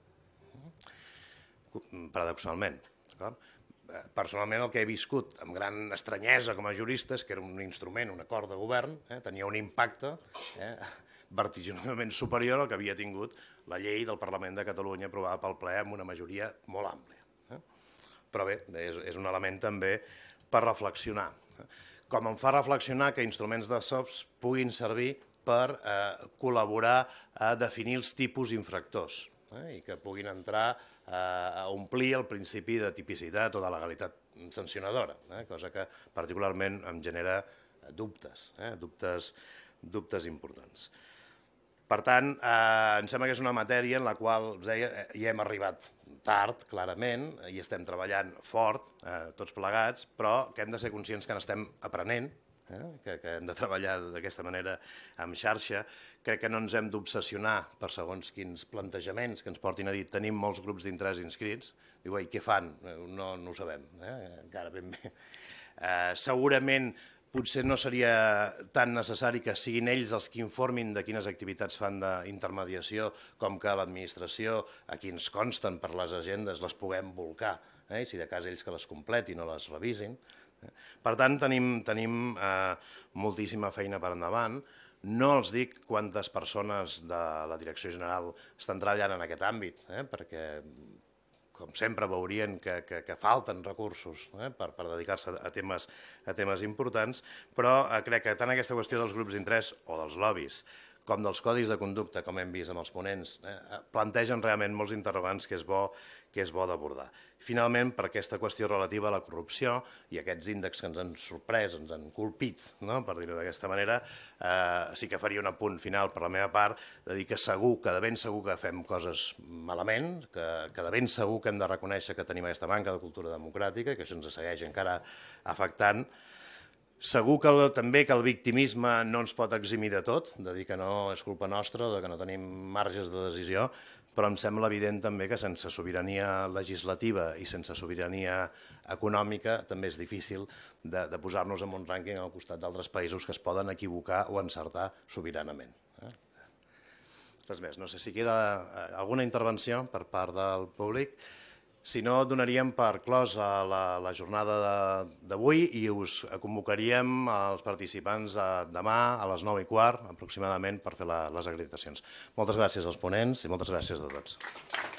Paradoxalment. Personalment, el que he viscut amb gran estranyesa com a jurista és que era un instrument, un acord de govern, tenia un impacte vertiginosament superior al que havia tingut la llei del Parlament de Catalunya aprovada pel ple amb una majoria molt àmplia. Però bé, és un element també per reflexionar. Com em fa reflexionar que instruments de softs puguin servir per col·laborar a definir els tipus infractors i que puguin entrar a omplir el principi de tipicitat o de legalitat sancionadora, cosa que particularment em genera dubtes importants. Per tant, em sembla que és una matèria en la qual ja hem arribat tard, clarament, i estem treballant fort, tots plegats, però que hem de ser conscients que n'estem aprenent, que hem de treballar d'aquesta manera en xarxa. Crec que no ens hem d'obsessionar per segons quins plantejaments que ens portin a dir tenim molts grups d'interès inscrits. Diu, què fan? No ho sabem, encara ben bé. Segurament potser no seria tan necessari que siguin ells els que informin de quines activitats fan d'intermediació com que l'administració, a qui ens consten per les agendes, les puguem volcar, i si de cas ells que les completin o les revisin. Per tant, tenim moltíssima feina per endavant. No els dic quantes persones de la Direcció General estan treballant en aquest àmbit, perquè, com sempre, veurien que falten recursos per dedicar-se a temes importants, però crec que tant aquesta qüestió dels grups d'interès o dels lobbies com dels codis de conducta, com hem vist amb els ponents, plantegen realment molts interrogants que és bo d'abordar. Finalment, per aquesta qüestió relativa a la corrupció i aquests índexs que ens han sorprès, ens han colpit, per dir-ho d'aquesta manera, sí que faria un apunt final per la meva part de dir que de ben segur que fem coses malament, que de ben segur que hem de reconèixer que tenim aquesta manca de cultura democràtica i que això ens segueix encara afectant. Segur també que el victimisme no ens pot eximir de tot, de dir que no és culpa nostra o que no tenim marges de decisió, però em sembla evident també que sense sobirania legislativa i sense sobirania econòmica també és difícil de posar-nos en un rànquing al costat d'altres països que es poden equivocar o encertar sobiranament. Res més, no sé si queda alguna intervenció per part del públic. Si no, donaríem per closa la jornada d'avui i us convocaríem els participants demà a les 9:15 aproximadament per fer les acreditacions. Moltes gràcies als ponents i moltes gràcies a tots.